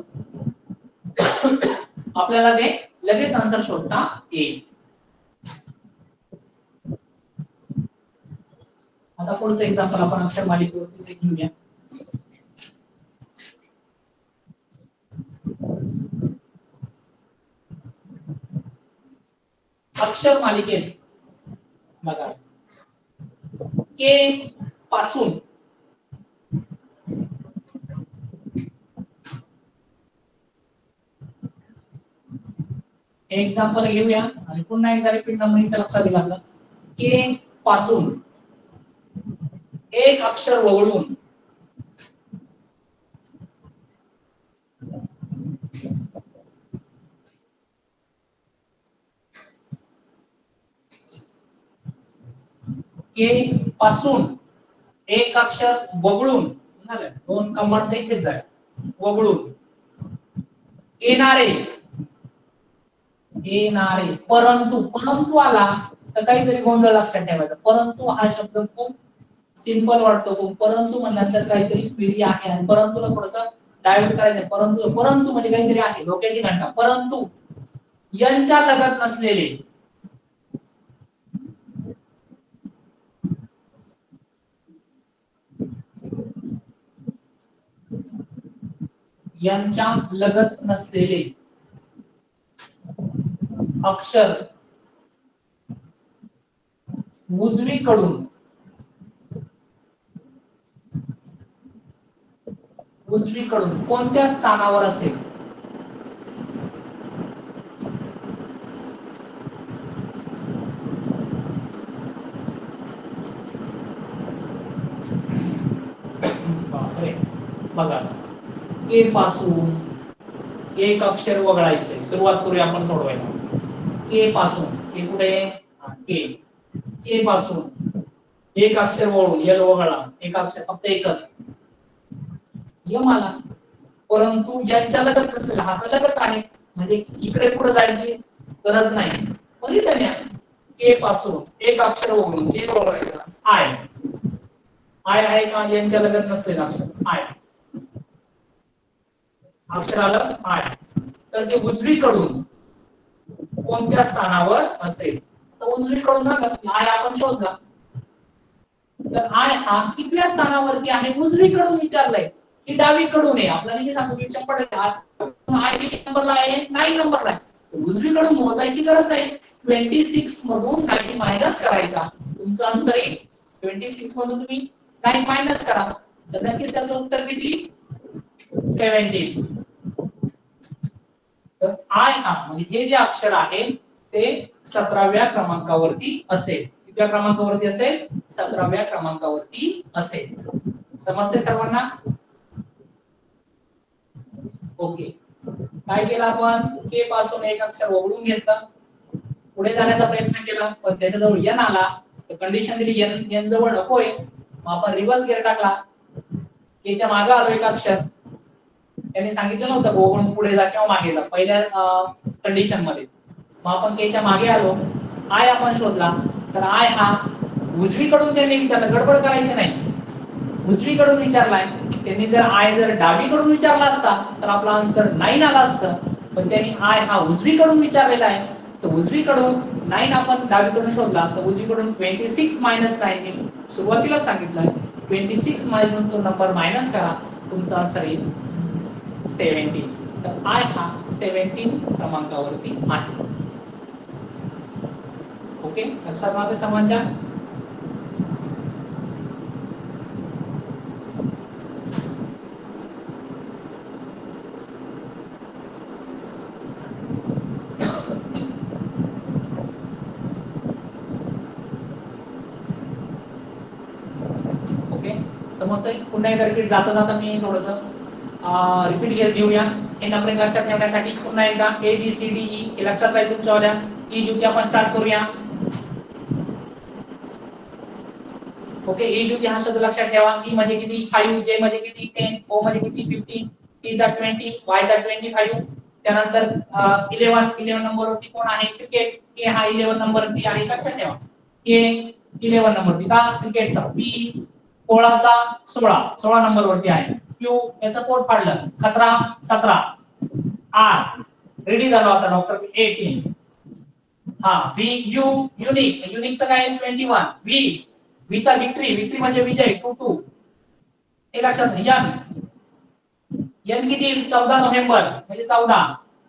C: आपल्याला ते लगेच आन्सर शोधता येईल. आता पुढचं एक्झाम्पल आपण अक्षर मालिकेवरतीच एक घेऊया. अक्षर मालिकेत बघा के पासून एक्झाम्पल घेऊया आणि पुन्हा एकदा रिपीट नंबरिंगचं लक्षात दिलं आपलं. के पासून एक अक्षर वगळून के पासून एक अक्षर वगळून झालं. दोन कंपार्ट इथेच आहे. वगळून येणारे येणारे परंतु परंतु आला तर काहीतरी गोंधळ लक्षात ठेवायचा. परंतु हा शब्द खूप सिंपल वाटतो. खूप परंतु म्हणल्यानंतर काहीतरी क्वेरी आहे आणि परंतुला थोडंसं डायव्हर्ट करायचं. परंतु परंतु म्हणजे काहीतरी आहे डोक्याची घंटा. परंतु यांच्या लगत नसलेले यांच्या लगत नसलेले अक्षर उजवीकडून उजवीकडून कोणत्या स्थानावर असेल? बापरे बघा के पासून एक अक्षर वगळायचे. सुरुवात करूया आपण सोडवायला. के पासून के कुठे? के के पासून एक अक्षर वळून यल वगळा. एक अक्षर फक्त एकच यम आला. परंतु यांच्या लगत नसेल. हा तर लगत आहे म्हणजे इकडे पुढे जायची गरज नाही. परिणाम के पासून एक अक्षर वळून जे वळवायचं आय. आय आहे का? यांच्या लगत नसलेलं अक्षर आय. अक्षर आलं आय. तर ते उजवीकडून कोणत्या स्थानावर असेल? तर उजवीकडून आय आपण शोधला. तर आय हा कितव्या स्थानावरती आहे? उजवीकडून विचारलंय की डावीकडून आहे. आपल्याला मी सांगतो की शंभर टक्के आय किती नंबरला आहे? नऊ नंबरला आहे. उजवीकडून मोजायची गरज नाही. छब्बीस मधून नऊ मायनस करायचा. तुमचा आन्सर आहे छब्बीस मधून तुम्ही नऊ मायनस करा तर नक्कीच त्याचं उत्तर किती? सतरा. तर आय हा म्हणजे हे जे अक्षर आहे ते सतराव्या क्रमांकावरती असेल. कितव्या क्रमांकावरती असेल? सतराव्या क्रमांकावरती असेल. समजते सर्वांना? ओके. काय केलं आपण? के पासून एक अक्षर वगळून घेतलं. पुढे जाण्याचा प्रयत्न केला पण त्याच्याजवळ एन आला. तर कंडिशन दिली एन एन जवळ नकोय. मग आपण रिव्हर्स गिअर टाकला. के च्या मागे आलो एक अक्षर. त्यांनी सांगितलं नव्हतं वगळून पुढे जा किंवा मागे जा पहिल्या कंडिशन मध्ये. मग आपण के च्या मागे आलो. आय आपण शोधला. तर आय हा उजवीकडून त्यांनी विचारलं. गडबड करायची नाही. उजवीकडून विचारलाय. त्यांनी जर आय जर डावीकडून विचारला असता तर आपला आन्सर नऊ आला असतं. पण त्यांनी आय हा उजवीकडून विचारलेला आहे तर उजवीकडून नाईन आपण डावीकडून शोधला तर उजवीकडून ट्वेंटी सिक्स मायनस नाईन सुरुवातीला सांगितलं ट्वेंटी सिक्स मधून तो नंबर मायनस करा, तुमचा आन्सर येईल सेव्हन्टीन. तर आय हा सेव्हन्टीन क्रमांकावरती आहे. ओके, लक्षात राहते सर्वांच्या? समजतंय? पुन्हा एकदा रिपीट जाता जाता मी थोडस रिपीट घेत घेऊया. हे नंबरिंग लक्षात ठेवण्यासाठी पुन्हा एकदा A B C D E हे लक्षात राहील तुमच्यावाल्या. ई ज्योती आपण स्टार्ट करूया. ओके, ई ज्योती हा शब्द लक्षात ठेवा. ई म्हणजे किती? फाइव्ह. जे म्हणजे किती? टेन. ओ म्हणजे किती? फिफ्टीन. टी चा ट्वेंटी. वाय चा ट्वेंटी फाइव्ह. त्यानंतर इलेव्हन. इलेव्हन नंबर वरती कोण आहे? क्रिकेट. के हा इलेव्हन नंबर वरती आहे. लक्षात ठेवा. के इलेव्हन नंबर वरती का? क्रिकेटचा. पी पोळाचा सोळा. सोळा नंबर वरती आहे. क्यू याचा कोड पाडलं. खतरा सतरा. आर रेडी झाला होता डॉक्टर अठरा. हा व्ही यू युनिक. युनिकचं काय? Twenty one. व्ही व्ही चा विक्ट्री. विक्ट्री म्हणजे विजय. Two to. हे लक्षात घ्या. एन किती? चौदा नोव्हेंबर म्हणजे चौदा.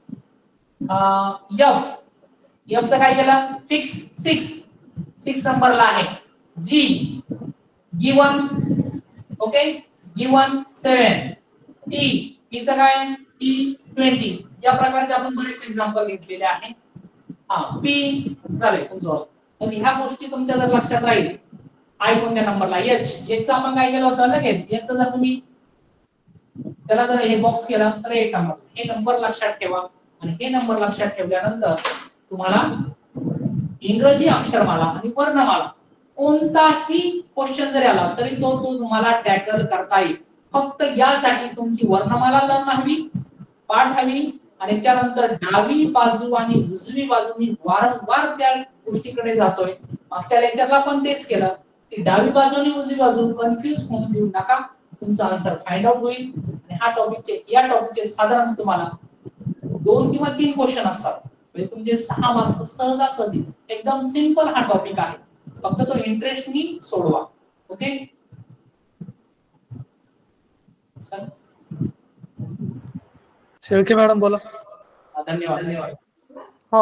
C: एफ एफ चं काय केलं? Fix six. सिक्स नंबरला आहे. G given. Okay, given seven. T टीचं काय? T twenty. या प्रकारचे आपण बरेच एक्झाम्पल घेतलेले आहे. हा पी झाले तुमचं. म्हणजे ह्या गोष्टी तुमच्या जर लक्षात राहील. आय कोणत्या नंबरला? एच. एच चं आपण काय केलं होतं लगेच? एच जर तुम्ही त्याला जर हे बॉक्स केला तर एक नंबर. हे नंबर लक्षात ठेवा आणि हे नंबर लक्षात ठेवल्यानंतर तुम्हाला इंग्रजी अक्षरमाला आणि वर्णमाला कोणताही क्वेश्चन जरी आला तरी तो तो तुम्हाला टॅकल करता येईल. फक्त यासाठी तुमची वर्णमाला लर्न हवी, पाठ हवी आणि त्यानंतर डावी बाजू आणि उजवी बाजू मी वारंवार त्या गोष्टीकडे जातोय. मागच्या लेक्चरला पण तेच केलं की डावी बाजू आणि उजवी बाजू कन्फ्यूज होऊन देऊ नका. तुमचा आन्सर फाइंड आउट होईल. आणि हा टॉपिकचे या टॉपिकचे साधारण तुम्हाला दोन किंवा तीन क्वेश्चन असतात. म्हणजे तुमचे सहा मार्क्स सहजासहजी. एकदम सिंपल हा टॉपिक आहे. फक्त तो इंटरेस्टनी सोडवा. Okay sir.
A: शेळके मॅडम बोला.
C: धन्यवाद. धन्यवाद.
B: हो,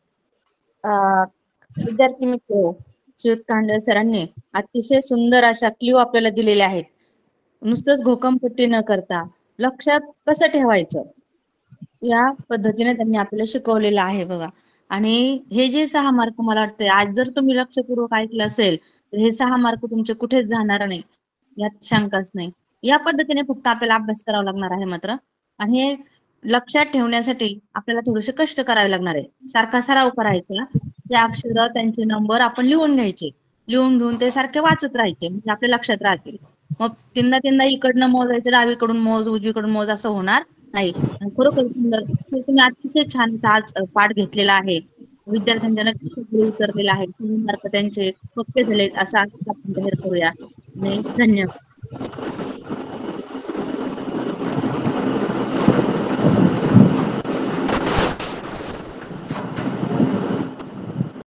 B: विद्यार्थी मित्र श्रीयुत कांडळे सरांनी अतिशय सुंदर अशा क्ल्यू आपल्याला दिलेल्या आहेत. नुसतंच घोकमपट्टी न करता लक्षात कसं ठेवायचं या पद्धतीने त्यांनी आपल्याला शिकवलेलं आहे बघा. आणि हे जे सहा मार्क मला वाटतंय आज जर तुम्ही लक्षपूर्वक ऐकलं असेल तर हे सहा मार्क तुमचे कुठेच जाणार नाही यात शंकाच नाही. या पद्धतीने फक्त आपल्याला अभ्यास करावा लागणार आहे मात्र. आणि हे लक्षात ठेवण्यासाठी आपल्याला थोडेसे कष्ट करावे लागणार आहे. सारखा सराव करायचा. ते अक्षर त्यांचे नंबर आपण लिहून घ्यायचे. लिहून घेऊन ते सारखे वाचत राहायचे म्हणजे आपल्या लक्षात राहतील. मग तीनदा तीनदा इकडनं मोजायचं, डावीकडून मोज उजवीकडून मोज असं होणार नाही. खरोखर सुंदर तुम्ही अतिशय छान आज पाठ घेतलेला आहे. विद्यार्थ्यांच्या नक्की उतरलेला आहे. तीन मार्क त्यांचे पक्के झाले असं आपण जाहीर करूया. आणि धन्यवाद.